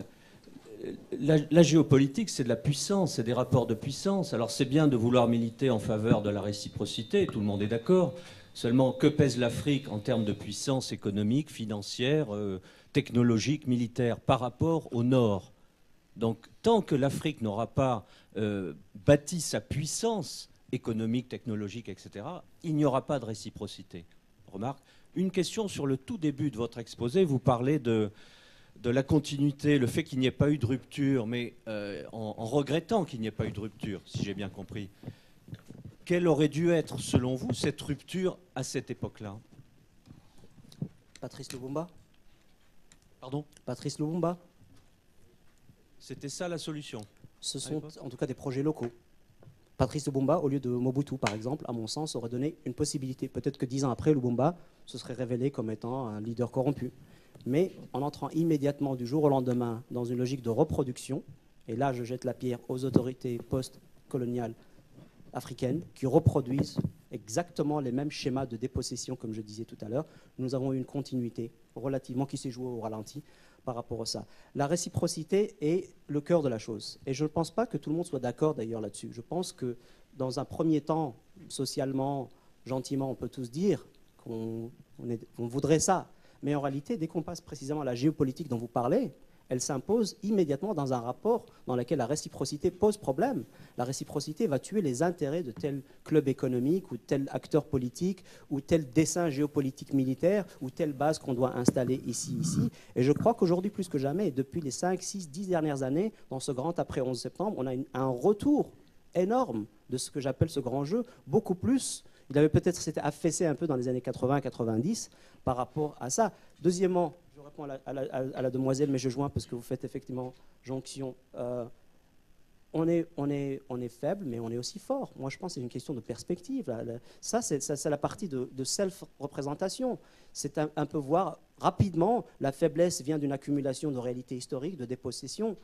La géopolitique, c'est de la puissance, c'est des rapports de puissance. Alors c'est bien de vouloir militer en faveur de la réciprocité, tout le monde est d'accord. Seulement, que pèse l'Afrique en termes de puissance économique, financière, technologique, militaire, par rapport au Nord? Donc tant que l'Afrique n'aura pas bâti sa puissance économique, technologique, etc., il n'y aura pas de réciprocité. Remarque, une question sur le tout début de votre exposé, vous parlez de la continuité, le fait qu'il n'y ait pas eu de rupture, mais en regrettant qu'il n'y ait pas eu de rupture, si j'ai bien compris. Quelle aurait dû être, selon vous, cette rupture à cette époque-là? Patrice Lumumba. Pardon? Patrice Lumumba. C'était ça la solution? Ce sont en tout cas des projets locaux. Patrice Lumumba, au lieu de Mobutu, par exemple, à mon sens, aurait donné une possibilité. Peut-être que 10 ans après, Lumumba se serait révélé comme étant un leader corrompu. Mais en entrant immédiatement du jour au lendemain dans une logique de reproduction, et là je jette la pierre aux autorités post-coloniales africaines qui reproduisent exactement les mêmes schémas de dépossession, comme je disais tout à l'heure, nous avons eu une continuité relativement qui s'est jouée au ralenti par rapport à ça. La réciprocité est le cœur de la chose. Et je ne pense pas que tout le monde soit d'accord d'ailleurs là-dessus. Je pense que dans un premier temps, socialement, gentiment, on peut tous dire qu'on voudrait ça. Mais en réalité, dès qu'on passe précisément à la géopolitique dont vous parlez, elle s'impose immédiatement dans un rapport dans lequel la réciprocité pose problème. La réciprocité va tuer les intérêts de tel club économique ou tel acteur politique ou tel dessein géopolitique militaire ou telle base qu'on doit installer ici. Et je crois qu'aujourd'hui, plus que jamais, depuis les 5, 6, 10 dernières années, dans ce grand après 11 septembre, on a un retour énorme de ce que j'appelle ce grand jeu, beaucoup plus. Il avait peut-être s'était affaissé un peu dans les années 80-90 par rapport à ça. Deuxièmement, je réponds à la demoiselle, mais je joins parce que vous faites effectivement jonction. On est faible, mais on est aussi fort. Moi, je pense que c'est une question de perspective. Ça, c'est la partie de self-représentation. C'est un peu voir rapidement, la faiblesse vient d'une accumulation de réalités historiques, de dépossession.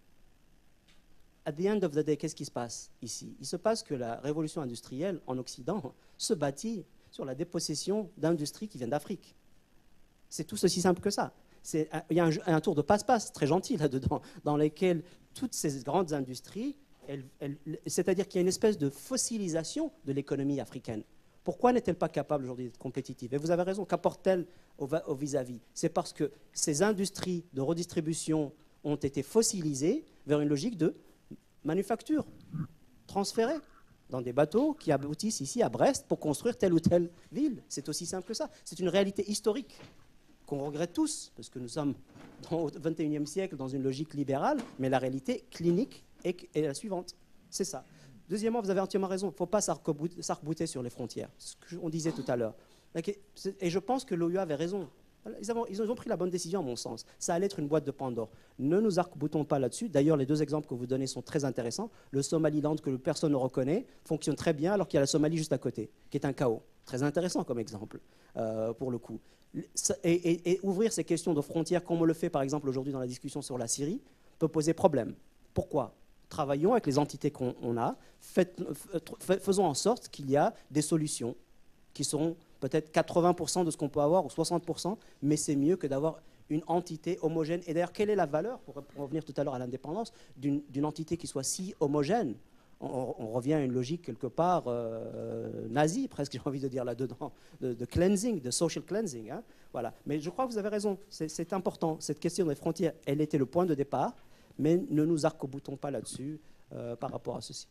At the end of the day, qu'est-ce qui se passe ici? Il se passe que la révolution industrielle en Occident se bâtit sur la dépossession d'industries qui viennent d'Afrique. C'est tout aussi simple que ça. Il y a un tour de passe-passe très gentil là-dedans, dans lequel toutes ces grandes industries C'est-à-dire qu'il y a une espèce de fossilisation de l'économie africaine. Pourquoi n'est-elle pas capable aujourd'hui d'être compétitive? Et vous avez raison, qu'apporte-t-elle au vis-à-vis? C'est parce que ces industries de redistribution ont été fossilisées vers une logique de manufacture transférée dans des bateaux qui aboutissent ici à Brest pour construire telle ou telle ville. C'est aussi simple que ça. C'est une réalité historique qu'on regrette tous, parce que nous sommes au XXIe siècle dans une logique libérale, mais la réalité clinique est la suivante. C'est ça. Deuxièmement, vous avez entièrement raison, il ne faut pas s'arc-bouter sur les frontières, ce qu'on disait tout à l'heure. Et je pense que l'OUA avait raison. Ils ont pris la bonne décision, à mon sens. Ça allait être une boîte de Pandore. Ne nous arc-boutons pas là-dessus. D'ailleurs, les deux exemples que vous donnez sont très intéressants. Le Somaliland, que personne ne reconnaît, fonctionne très bien, alors qu'il y a la Somalie juste à côté, qui est un chaos. Très intéressant comme exemple, pour le coup. Et ouvrir ces questions de frontières, comme on le fait par exemple aujourd'hui dans la discussion sur la Syrie, peut poser problème. Pourquoi ? Travaillons avec les entités qu'on a, faisons en sorte qu'il y a des solutions qui seront peut-être 80% de ce qu'on peut avoir, ou 60%, mais c'est mieux que d'avoir une entité homogène. Et d'ailleurs, quelle est la valeur, pour revenir tout à l'heure à l'indépendance, d'une entité qui soit si homogène? On revient à une logique quelque part nazie, presque, j'ai envie de dire là-dedans, de cleansing, de social cleansing. Hein, voilà. Mais je crois que vous avez raison, c'est important. Cette question des frontières, elle était le point de départ, mais ne nous arc-boutons pas là-dessus par rapport à ceci.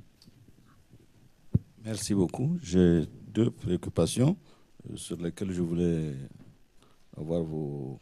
Merci beaucoup. J'ai deux préoccupations sur lesquelles je voulais avoir vos...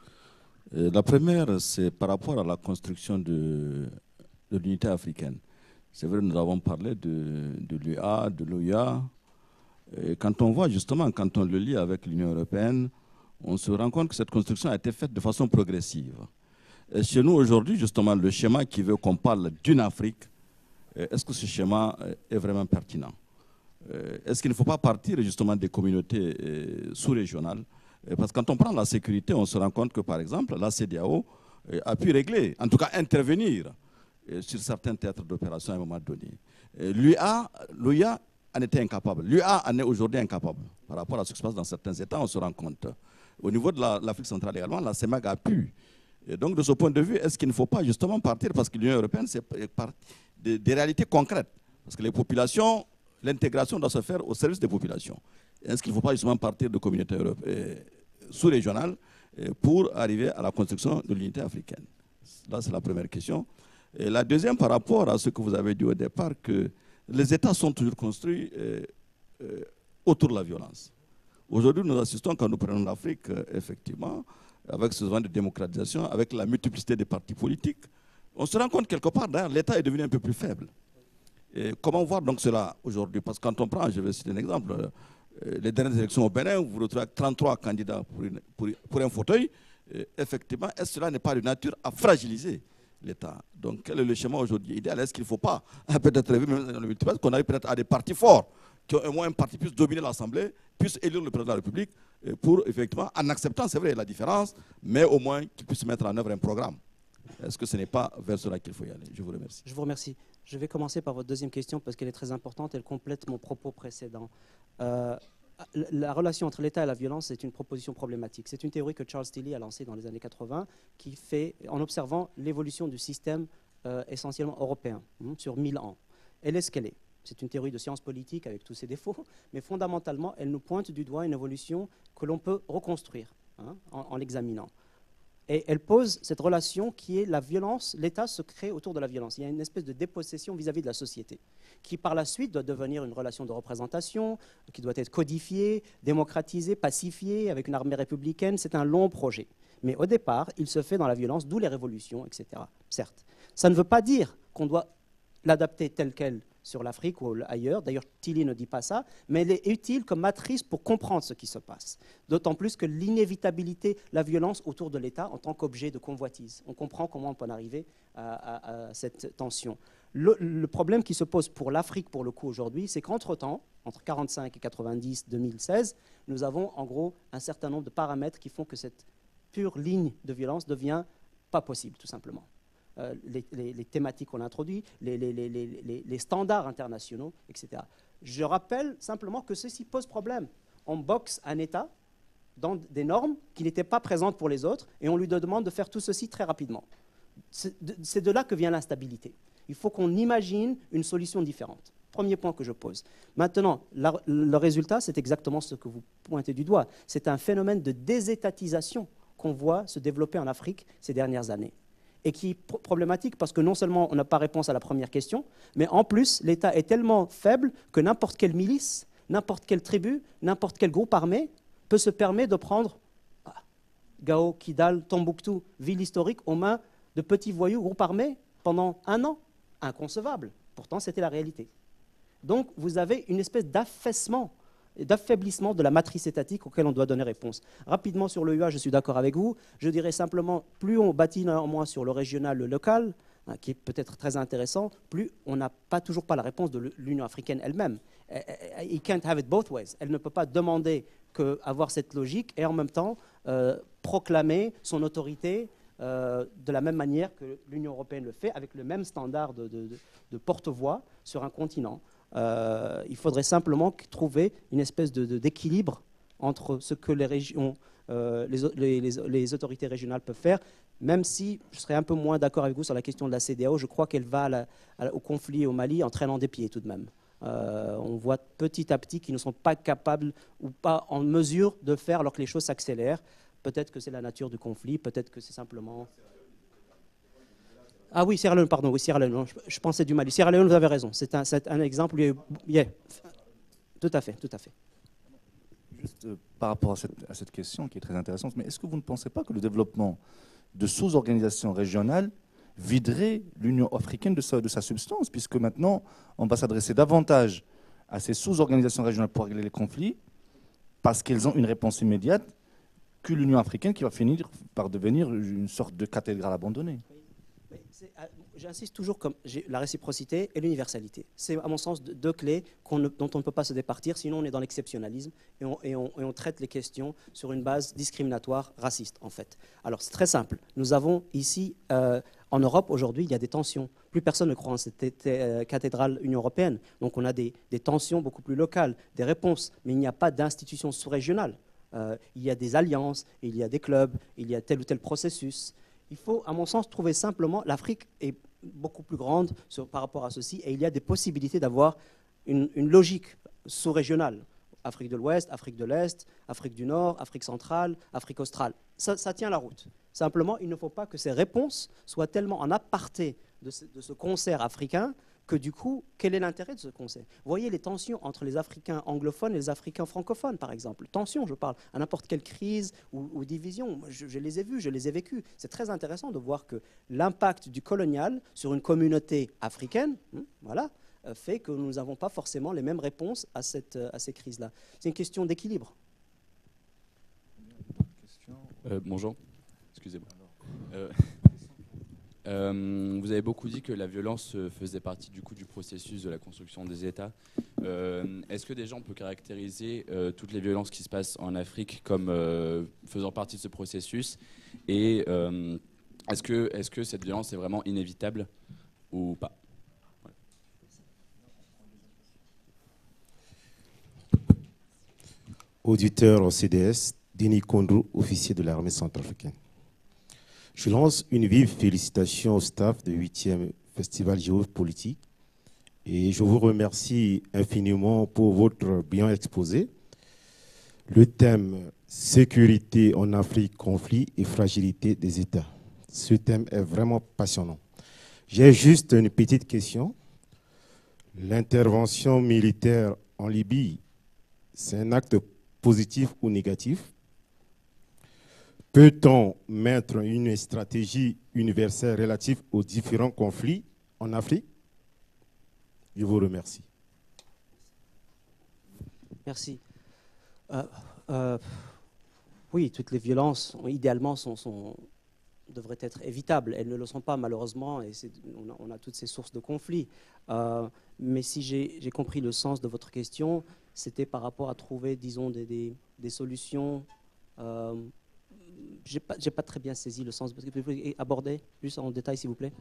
La première, c'est par rapport à la construction de l'unité africaine. C'est vrai, nous avons parlé de l'UA, de l'OUA. Quand on voit justement, quand on le lit avec l'Union européenne, on se rend compte que cette construction a été faite de façon progressive. Et chez nous aujourd'hui, justement, le schéma qui veut qu'on parle d'une Afrique, est-ce que ce schéma est vraiment pertinent? Est-ce qu'il ne faut pas partir justement des communautés sous-régionales? Parce que quand on prend la sécurité, on se rend compte que, par exemple, la CEDEAO a pu régler, en tout cas intervenir sur certains théâtres d'opération à un moment donné. L'UA en était incapable. L'UA en est aujourd'hui incapable. Par rapport à ce qui se passe dans certains États, on se rend compte. Au niveau de l'Afrique centrale également, la CEMAG a pu. Et donc, de ce point de vue, est-ce qu'il ne faut pas justement partir, parce que l'Union européenne, c'est des réalités concrètes. Parce que les populations, l'intégration doit se faire au service des populations. Est-ce qu'il ne faut pas justement partir de communautés sous-régionales pour arriver à la construction de l'unité africaine? Là, c'est la première question. Et la deuxième, par rapport à ce que vous avez dit au départ, que les États sont toujours construits autour de la violence. Aujourd'hui, nous assistons, quand nous prenons l'Afrique, effectivement, avec ce genre de démocratisation, avec la multiplicité des partis politiques, on se rend compte quelque part, d'ailleurs, l'État est devenu un peu plus faible. Et comment voir donc cela aujourd'hui? Parce que quand on prend, je vais citer un exemple, les dernières élections au Bénin, vous retrouvez 33 candidats pour un fauteuil. Effectivement, est-ce que cela n'est pas de nature à fragiliser l'État? Donc, quel est le schéma aujourd'hui idéal? Est-ce qu'il ne faut pas peut-être qu'on arrive peut-être à des partis forts, qui ont au moins un parti puisse dominer l'Assemblée, puisse élire le président de la République, pour effectivement, en acceptant, c'est vrai, la différence, mais au moins qu'il puisse mettre en œuvre un programme. Est-ce que ce n'est pas vers cela qu'il faut y aller? Je vous remercie. Je vous remercie. Je vais commencer par votre deuxième question parce qu'elle est très importante. Elle complète mon propos précédent. La relation entre l'État et la violence est une proposition problématique. C'est une théorie que Charles Tilly a lancée dans les années 80, qui fait, en observant l'évolution du système essentiellement européen sur 1000 ans. Elle est ce qu'elle est. C'est une théorie de science politique avec tous ses défauts, mais fondamentalement, elle nous pointe du doigt une évolution que l'on peut reconstruire en l'examinant. Et elle pose cette relation qui est la violence, l'État se crée autour de la violence. Il y a une espèce de dépossession vis-à-vis de la société, qui par la suite doit devenir une relation de représentation, qui doit être codifiée, démocratisée, pacifiée, avec une armée républicaine. C'est un long projet. Mais au départ, il se fait dans la violence, d'où les révolutions, etc. Certes. Ça ne veut pas dire qu'on doit l'adapter tel quel sur l'Afrique ou ailleurs. D'ailleurs, Tilly ne dit pas ça, mais elle est utile comme matrice pour comprendre ce qui se passe. D'autant plus que l'inévitabilité, la violence autour de l'État en tant qu'objet de convoitise. On comprend comment on peut en arriver à cette tension. Le problème qui se pose pour l'Afrique, pour le coup, aujourd'hui, c'est qu'entre-temps, entre 1945 et 90, 2016, nous avons en gros un certain nombre de paramètres qui font que cette pure ligne de violence devient pas possible, tout simplement. Les thématiques qu'on a introduites, les standards internationaux, etc. Je rappelle simplement que ceci pose problème. On boxe un État dans des normes qui n'étaient pas présentes pour les autres et on lui demande de faire tout ceci très rapidement. C'est de là que vient l'instabilité. Il faut qu'on imagine une solution différente. Premier point que je pose. Maintenant, le résultat, c'est exactement ce que vous pointez du doigt. C'est un phénomène de désétatisation qu'on voit se développer en Afrique ces dernières années. Et qui est problématique parce que non seulement on n'a pas réponse à la première question, mais en plus, l'État est tellement faible que n'importe quelle milice, n'importe quelle tribu, n'importe quel groupe armé peut se permettre de prendre Gao, Kidal, Tombouctou, ville historique, aux mains de petits voyous, groupes armés, pendant un an. Inconcevable. Pourtant, c'était la réalité. Donc, vous avez une espèce d'affaiblissement de la matrice étatique auquel on doit donner réponse. Rapidement sur le UA, je suis d'accord avec vous. Je dirais simplement, plus on bâtit néanmoins sur le régional, le local, qui est peut-être très intéressant, plus on n'a toujours pas la réponse de l'Union africaine elle-même. You can't have it both ways. Elle ne peut pas demander qu'avoir cette logique et en même temps proclamer son autorité de la même manière que l'Union européenne le fait, avec le même standard de porte-voix sur un continent. Il faudrait simplement trouver une espèce d'équilibre entre ce que les régions, les autorités régionales peuvent faire, même si je serais un peu moins d'accord avec vous sur la question de la CEDEAO. Je crois qu'elle va au conflit au Mali en traînant des pieds tout de même. On voit petit à petit qu'ils ne sont pas capables ou pas en mesure de faire alors que les choses s'accélèrent. Peut-être que c'est la nature du conflit, peut-être que c'est simplement... Ah oui, Sierra Leone, pardon, oui, Sierra Leone, je pensais du Mali. Sierra Leone, vous avez raison, c'est un exemple où il y a eu... Yeah. Tout à fait, tout à fait. Juste par rapport à cette question qui est très intéressante, mais est-ce que vous ne pensez pas que le développement de sous-organisations régionales viderait l'Union africaine de sa substance, puisque maintenant, on va s'adresser davantage à ces sous-organisations régionales pour régler les conflits, parce qu'elles ont une réponse immédiate, que l'Union africaine qui va finir par devenir une sorte de cathédrale abandonnée. J'insiste toujours comme la réciprocité et l'universalité. C'est à mon sens deux clés dont on ne peut pas se départir, sinon on est dans l'exceptionnalisme et on traite les questions sur une base discriminatoire, raciste en fait. Alors c'est très simple. Nous avons ici, en Europe aujourd'hui, il y a des tensions. Plus personne ne croit en cette cathédrale Union européenne. Donc on a des tensions beaucoup plus locales, des réponses, mais il n'y a pas d'institution sous-régionale. Il y a des alliances, il y a des clubs, il y a tel ou tel processus. Il faut, à mon sens, trouver simplement... L'Afrique est beaucoup plus grande par rapport à ceci et il y a des possibilités d'avoir une logique sous-régionale. Afrique de l'Ouest, Afrique de l'Est, Afrique du Nord, Afrique centrale, Afrique australe. Ça tient la route. Simplement, il ne faut pas que ces réponses soient tellement en aparté de ce concert africain que du coup, quel est l'intérêt de ce concert? Vous voyez les tensions entre les Africains anglophones et les Africains francophones, par exemple. Tensions, je parle, à n'importe quelle crise ou division. Je les ai vues, je les ai vécues. C'est très intéressant de voir que l'impact du colonial sur une communauté africaine, voilà, fait que nous n'avons pas forcément les mêmes réponses à ces crises-là. C'est une question d'équilibre. Bonjour, excusez-moi. Vous avez beaucoup dit que la violence faisait partie du processus de la construction des États. Est-ce que déjà on peut caractériser toutes les violences qui se passent en Afrique comme faisant partie de ce processus? Et est-ce que cette violence est vraiment inévitable ou pas? Voilà. Auditeur au CDS, Denis Kondrou, officier de l'armée centrafricaine. Je lance une vive félicitation au staff du 8e Festival géopolitique et je vous remercie infiniment pour votre brillant exposé. Le thème « Sécurité en Afrique, conflit et fragilité des États ». Ce thème est vraiment passionnant. J'ai juste une petite question. L'intervention militaire en Libye, c'est un acte positif ou négatif? Peut-on mettre une stratégie universelle relative aux différents conflits en Afrique? Je vous remercie. Merci. Oui, toutes les violences, idéalement, devraient être évitables. Elles ne le sont pas, malheureusement, et on a toutes ces sources de conflits. Mais si j'ai compris le sens de votre question, c'était par rapport à trouver, disons, des solutions... Je n'ai pas très bien saisi le sens. Vous pouvez aborder plus en détail, s'il vous plaît?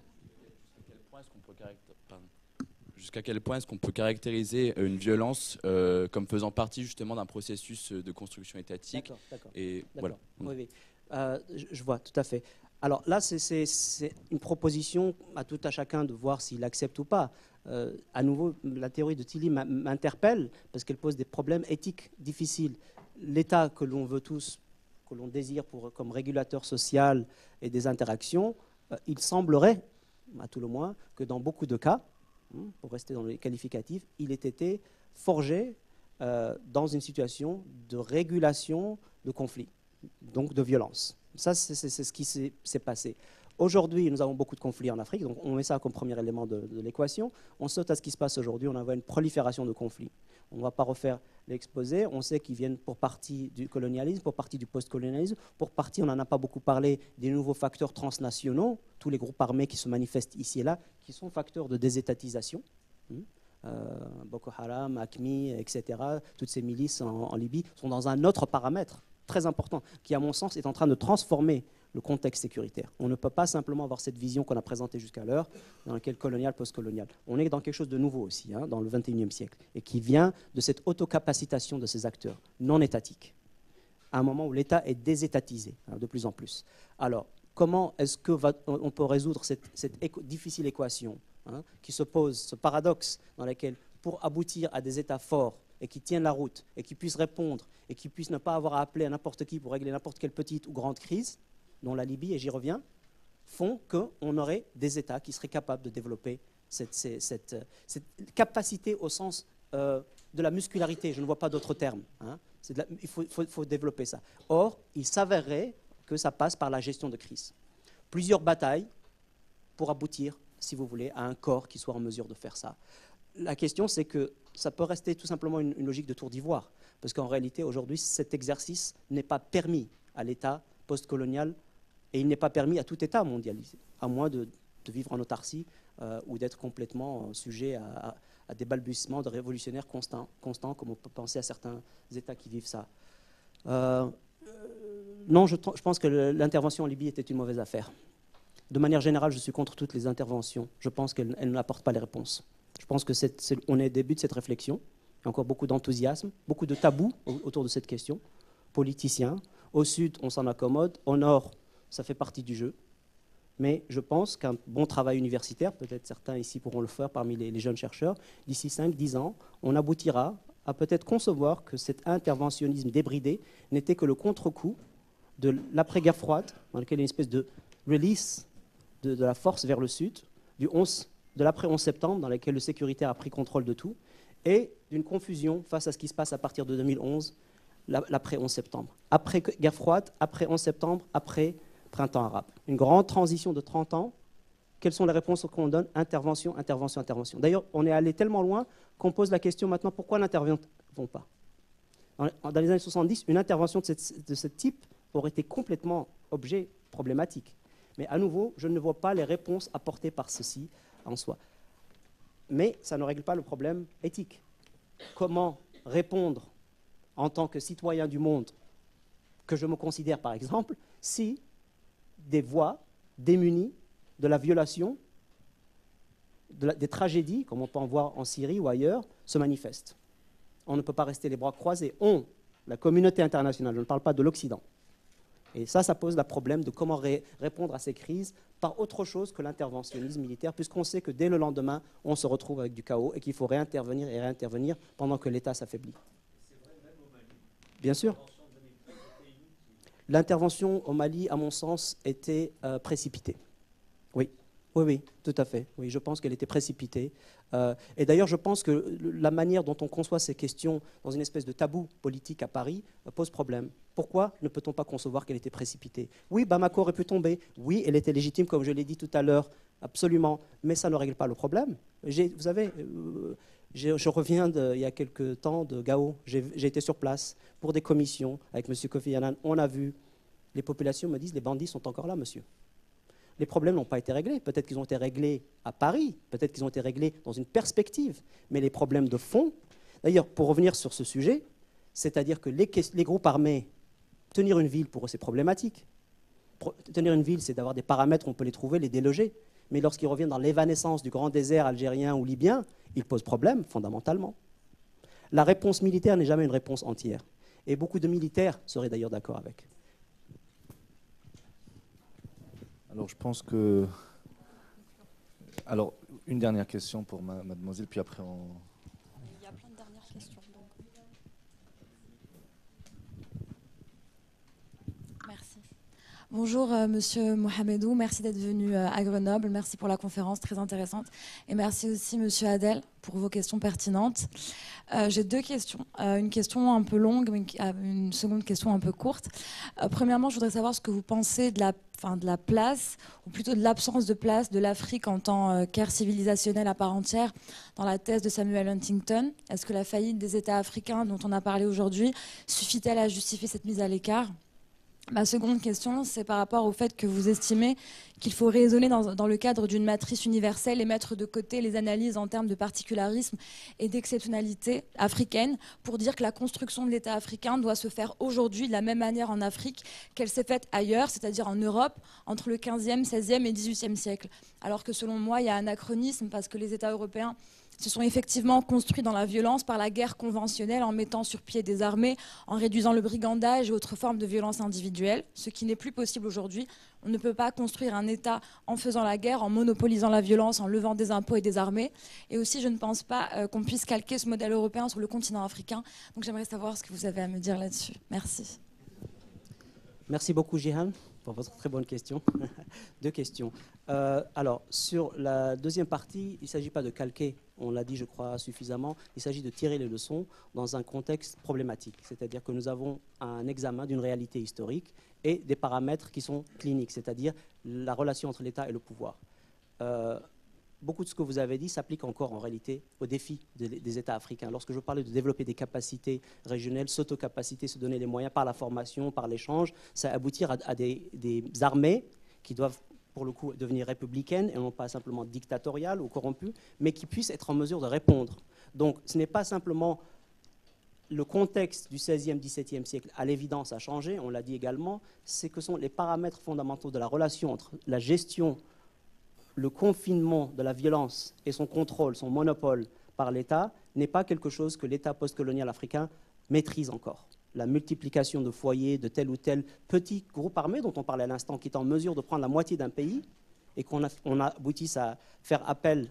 Jusqu'à quel point est-ce qu'on peut caractériser une violence comme faisant partie justement d'un processus de construction étatique? D'accord. Et voilà. Oui. Je vois, tout à fait. Alors là, c'est une proposition à tout à chacun de voir s'il accepte ou pas. À nouveau, la théorie de Tilly m'interpelle parce qu'elle pose des problèmes éthiques difficiles. L'État que l'on veut tous, que l'on désire comme régulateur social et des interactions, il semblerait, à tout le moins, que dans beaucoup de cas, pour rester dans les qualificatifs, il ait été forgé dans une situation de régulation de conflit, donc de violence. Ça, c'est ce qui s'est passé. Aujourd'hui, nous avons beaucoup de conflits en Afrique, donc on met ça comme premier élément de l'équation. On saute à ce qui se passe aujourd'hui, on a une prolifération de conflits. On ne va pas refaire l'exposé, on sait qu'ils viennent pour partie du colonialisme, pour partie du post-colonialisme, pour partie, on n'en a pas beaucoup parlé, des nouveaux facteurs transnationaux, tous les groupes armés qui se manifestent ici et là, qui sont facteurs de désétatisation. Boko Haram, AQMI, etc., toutes ces milices en Libye sont dans un autre paramètre très important, qui à mon sens est en train de transformer le contexte sécuritaire. On ne peut pas simplement avoir cette vision qu'on a présentée jusqu'à l'heure, dans laquelle colonial, post-colonial. On est dans quelque chose de nouveau aussi, dans le XXIe siècle, et qui vient de cette autocapacitation de ces acteurs non étatiques, à un moment où l'État est désétatisé, de plus en plus. Alors, comment est-ce qu'on peut résoudre cette difficile équation qui se pose, ce paradoxe dans lequel, pour aboutir à des États forts, et qui tiennent la route, et qui puissent répondre, et qui puissent ne pas avoir à appeler à n'importe qui pour régler n'importe quelle petite ou grande crise, dont la Libye, et j'y reviens, font qu'on aurait des États qui seraient capables de développer cette capacité au sens de la muscularité. Je ne vois pas d'autre terme. Il faut développer ça. Or, il s'avérerait que ça passe par la gestion de crise. Plusieurs batailles pour aboutir, si vous voulez, à un corps qui soit en mesure de faire ça. La question, c'est que ça peut rester tout simplement une logique de tour d'ivoire, parce qu'en réalité, aujourd'hui, cet exercice n'est pas permis à l'État postcolonial, et il n'est pas permis à tout État mondialisé, à moins de vivre en autarcie ou d'être complètement sujet à des balbutiements de révolutionnaires constants, comme on peut penser à certains États qui vivent ça. Non, je pense que l'intervention en Libye était une mauvaise affaire. De manière générale, je suis contre toutes les interventions. Je pense qu'elles n'apportent pas les réponses. Je pense qu'on est au début de cette réflexion. Il y a encore beaucoup d'enthousiasme, beaucoup de tabous autour de cette question. Politiciens. Au sud, on s'en accommode. Au nord, ça fait partie du jeu. Mais je pense qu'un bon travail universitaire, peut-être certains ici pourront le faire parmi les jeunes chercheurs, d'ici 5-10 ans, on aboutira à peut-être concevoir que cet interventionnisme débridé n'était que le contre-coup de l'après-guerre froide, dans lequel il y a une espèce de release de la force vers le sud, de l'après 11 septembre, dans laquelle le sécuritaire a pris contrôle de tout, et d'une confusion face à ce qui se passe à partir de 2011, l'après 11 septembre. Après guerre froide, après 11 septembre, après printemps arabe. Une grande transition de 30 ans. Quelles sont les réponses qu'on donne? Intervention, intervention, intervention. D'ailleurs, on est allé tellement loin qu'on pose la question maintenant, pourquoi n'interviennent pas? Dans les années 70, une intervention de ce type aurait été complètement objet problématique. Mais à nouveau, je ne vois pas les réponses apportées par ceci en soi. Mais ça ne règle pas le problème éthique. Comment répondre en tant que citoyen du monde, que je me considère par exemple, si des voix démunies de la violation, des tragédies, comme on peut en voir en Syrie ou ailleurs, se manifestent? On ne peut pas rester les bras croisés. La communauté internationale, je ne parle pas de l'Occident. Et ça pose le problème de comment répondre à ces crises par autre chose que l'interventionnisme militaire, puisqu'on sait que dès le lendemain, on se retrouve avec du chaos et qu'il faut réintervenir et réintervenir pendant que l'État s'affaiblit. Bien sûr. L'intervention au Mali, à mon sens, était précipitée. Oui, tout à fait. Oui, je pense qu'elle était précipitée. Et d'ailleurs, je pense que la manière dont on conçoit ces questions dans une espèce de tabou politique à Paris pose problème. Pourquoi ne peut-on pas concevoir qu'elle était précipitée? Oui, Bamako aurait pu tomber. Oui, elle était légitime, comme je l'ai dit tout à l'heure, absolument. Mais ça ne règle pas le problème. Vous savez, je reviens il y a quelques temps de Gao. J'ai été sur place pour des commissions avec M. Kofi Annan. On a vu, les populations me disent, les bandits sont encore là, monsieur. Les problèmes n'ont pas été réglés. Peut-être qu'ils ont été réglés à Paris, peut-être qu'ils ont été réglés dans une perspective, mais les problèmes de fond... D'ailleurs, pour revenir sur ce sujet, c'est-à-dire que les groupes armés, tenir une ville, pour eux, c'est problématique. Tenir une ville, c'est d'avoir des paramètres, on peut les trouver, les déloger. Mais lorsqu'ils reviennent dans l'évanescence du grand désert algérien ou libyen, ils posent problème, fondamentalement. La réponse militaire n'est jamais une réponse entière. Et beaucoup de militaires seraient d'ailleurs d'accord avec. Alors, je pense que... Alors, une dernière question pour mademoiselle, puis après on... Il y a plein de dernières questions. Donc. Merci. Bonjour Monsieur Mohamedou, merci d'être venu à Grenoble, merci pour la conférence très intéressante et merci aussi Monsieur Adel pour vos questions pertinentes. J'ai deux questions, une question un peu longue, mais une seconde question un peu courte. Premièrement, je voudrais savoir ce que vous pensez de la place, ou plutôt de l'absence de place de l'Afrique en tant qu'ère civilisationnelle à part entière dans la thèse de Samuel Huntington. Est-ce que la faillite des États africains dont on a parlé aujourd'hui suffit-elle à justifier cette mise à l'écart ? Ma seconde question, c'est par rapport au fait que vous estimez qu'il faut raisonner dans le cadre d'une matrice universelle et mettre de côté les analyses en termes de particularisme et d'exceptionnalité africaine pour dire que la construction de l'État africain doit se faire aujourd'hui de la même manière en Afrique qu'elle s'est faite ailleurs, c'est-à-dire en Europe, entre le 15e, 16e et 18e siècle. Alors que selon moi, il y a un anachronisme parce que les États européens se sont effectivement construits dans la violence par la guerre conventionnelle en mettant sur pied des armées, en réduisant le brigandage et autres formes de violence individuelle, ce qui n'est plus possible aujourd'hui. On ne peut pas construire un État en faisant la guerre, en monopolisant la violence, en levant des impôts et des armées. Et aussi, je ne pense pas qu'on puisse calquer ce modèle européen sur le continent africain. Donc j'aimerais savoir ce que vous avez à me dire là-dessus. Merci. Merci beaucoup, Jihan, pour votre très bonne question. Deux questions. Alors, sur la deuxième partie, il ne s'agit pas de calquer, on l'a dit, je crois, suffisamment. Il s'agit de tirer les leçons dans un contexte problématique. C'est-à-dire que nous avons un examen d'une réalité historique et des paramètres qui sont cliniques, c'est-à-dire la relation entre l'État et le pouvoir. Beaucoup de ce que vous avez dit s'applique encore en réalité aux défis des États africains. Lorsque je parlais de développer des capacités régionales, s'autocapaciter, se donner les moyens par la formation, par l'échange, ça aboutir à des armées qui doivent pour le coup devenir républicaines et non pas simplement dictatoriales ou corrompues, mais qui puissent être en mesure de répondre. Donc ce n'est pas simplement le contexte du XVIe, XVIIe siècle, à l'évidence, a changé, on l'a dit également, c'est que sont les paramètres fondamentaux de la relation entre la gestion, le confinement de la violence et son contrôle, son monopole par l'État, n'est pas quelque chose que l'État postcolonial africain maîtrise encore. La multiplication de foyers, de tel ou tel petit groupe armé dont on parlait à l'instant, qui est en mesure de prendre la moitié d'un pays, et qu'on aboutisse à faire appel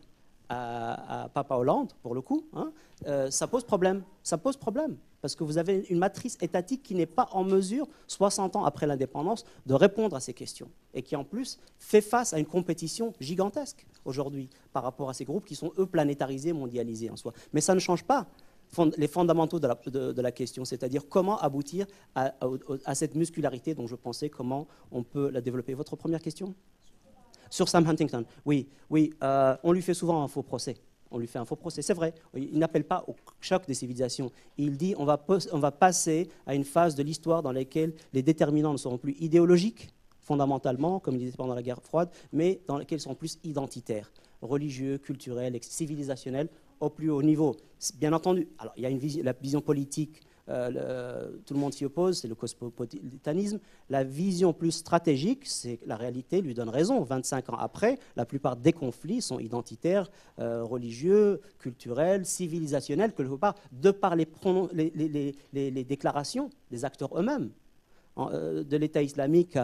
à Papa Hollande, pour le coup, hein, ça pose problème. Ça pose problème, parce que vous avez une matrice étatique qui n'est pas en mesure, 60 ans après l'indépendance, de répondre à ces questions, et qui en plus fait face à une compétition gigantesque aujourd'hui par rapport à ces groupes qui sont, eux, planétarisés, mondialisés en soi. Mais ça ne change pas les fondamentaux de la question, c'est-à-dire comment aboutir à cette muscularité dont je pensais, comment on peut la développer. Votre première question ? Sur Sam Huntington, oui, on lui fait souvent un faux procès. On lui fait un faux procès, c'est vrai. Il n'appelle pas au choc des civilisations. Il dit on va passer à une phase de l'histoire dans laquelle les déterminants ne seront plus idéologiques, fondamentalement, comme il disait pendant la guerre froide, mais dans lesquels ils seront plus identitaires, religieux, culturels, civilisationnels, au plus haut niveau. Bien entendu, alors, il y a la vision politique, tout le monde s'y oppose, c'est le cosmopolitanisme. La vision plus stratégique, c'est la réalité lui donne raison. 25 ans après, la plupart des conflits sont identitaires, religieux, culturels, civilisationnels, quelque part, de par les déclarations des acteurs eux-mêmes, de l'État islamique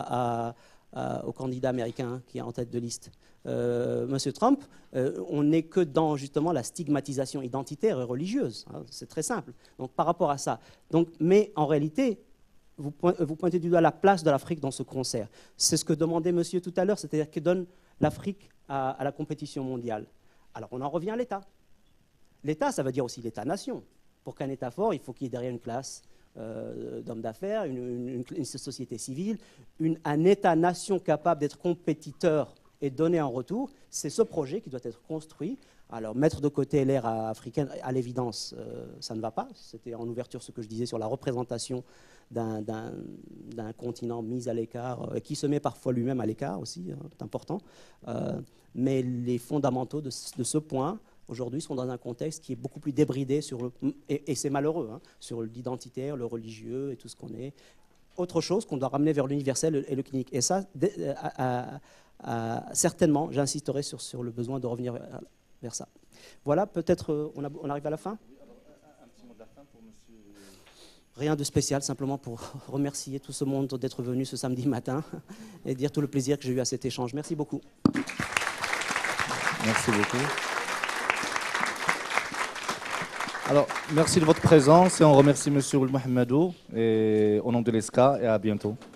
au candidat américain qui est en tête de liste. Monsieur Trump, on n'est que dans justement la stigmatisation identitaire et religieuse. Hein, c'est très simple. Donc par rapport à ça. Mais en réalité, vous pointez du doigt la place de l'Afrique dans ce concert. C'est ce que demandait monsieur tout à l'heure, c'est-à-dire que donne l'Afrique à la compétition mondiale. Alors on en revient à l'État. L'État, ça veut dire aussi l'État-nation. Pour qu'un État fort, il faut qu'il y ait derrière une classe d'hommes d'affaires, une société civile, un État-nation capable d'être compétiteur et donner en retour. C'est ce projet qui doit être construit. Alors, mettre de côté l'ère africaine, à l'évidence, ça ne va pas. C'était en ouverture ce que je disais sur la représentation d'un continent mis à l'écart, qui se met parfois lui-même à l'écart aussi, hein, c'est important. Mais les fondamentaux de ce point, aujourd'hui, sont dans un contexte qui est beaucoup plus débridé, et c'est malheureux, hein, sur l'identitaire, le religieux et tout ce qu'on est. Autre chose qu'on doit ramener vers l'universel et le clinique. Et ça, certainement, j'insisterai sur le besoin de revenir vers ça. Voilà, peut-être on arrive à la fin. Un petit mot de la fin pour monsieur. Rien de spécial, simplement pour remercier tout ce monde d'être venu ce samedi matin et dire tout le plaisir que j'ai eu à cet échange. Merci beaucoup. Merci beaucoup. Alors, merci de votre présence et on remercie M. Ould Mohamedou et au nom de l'ESCA et à bientôt.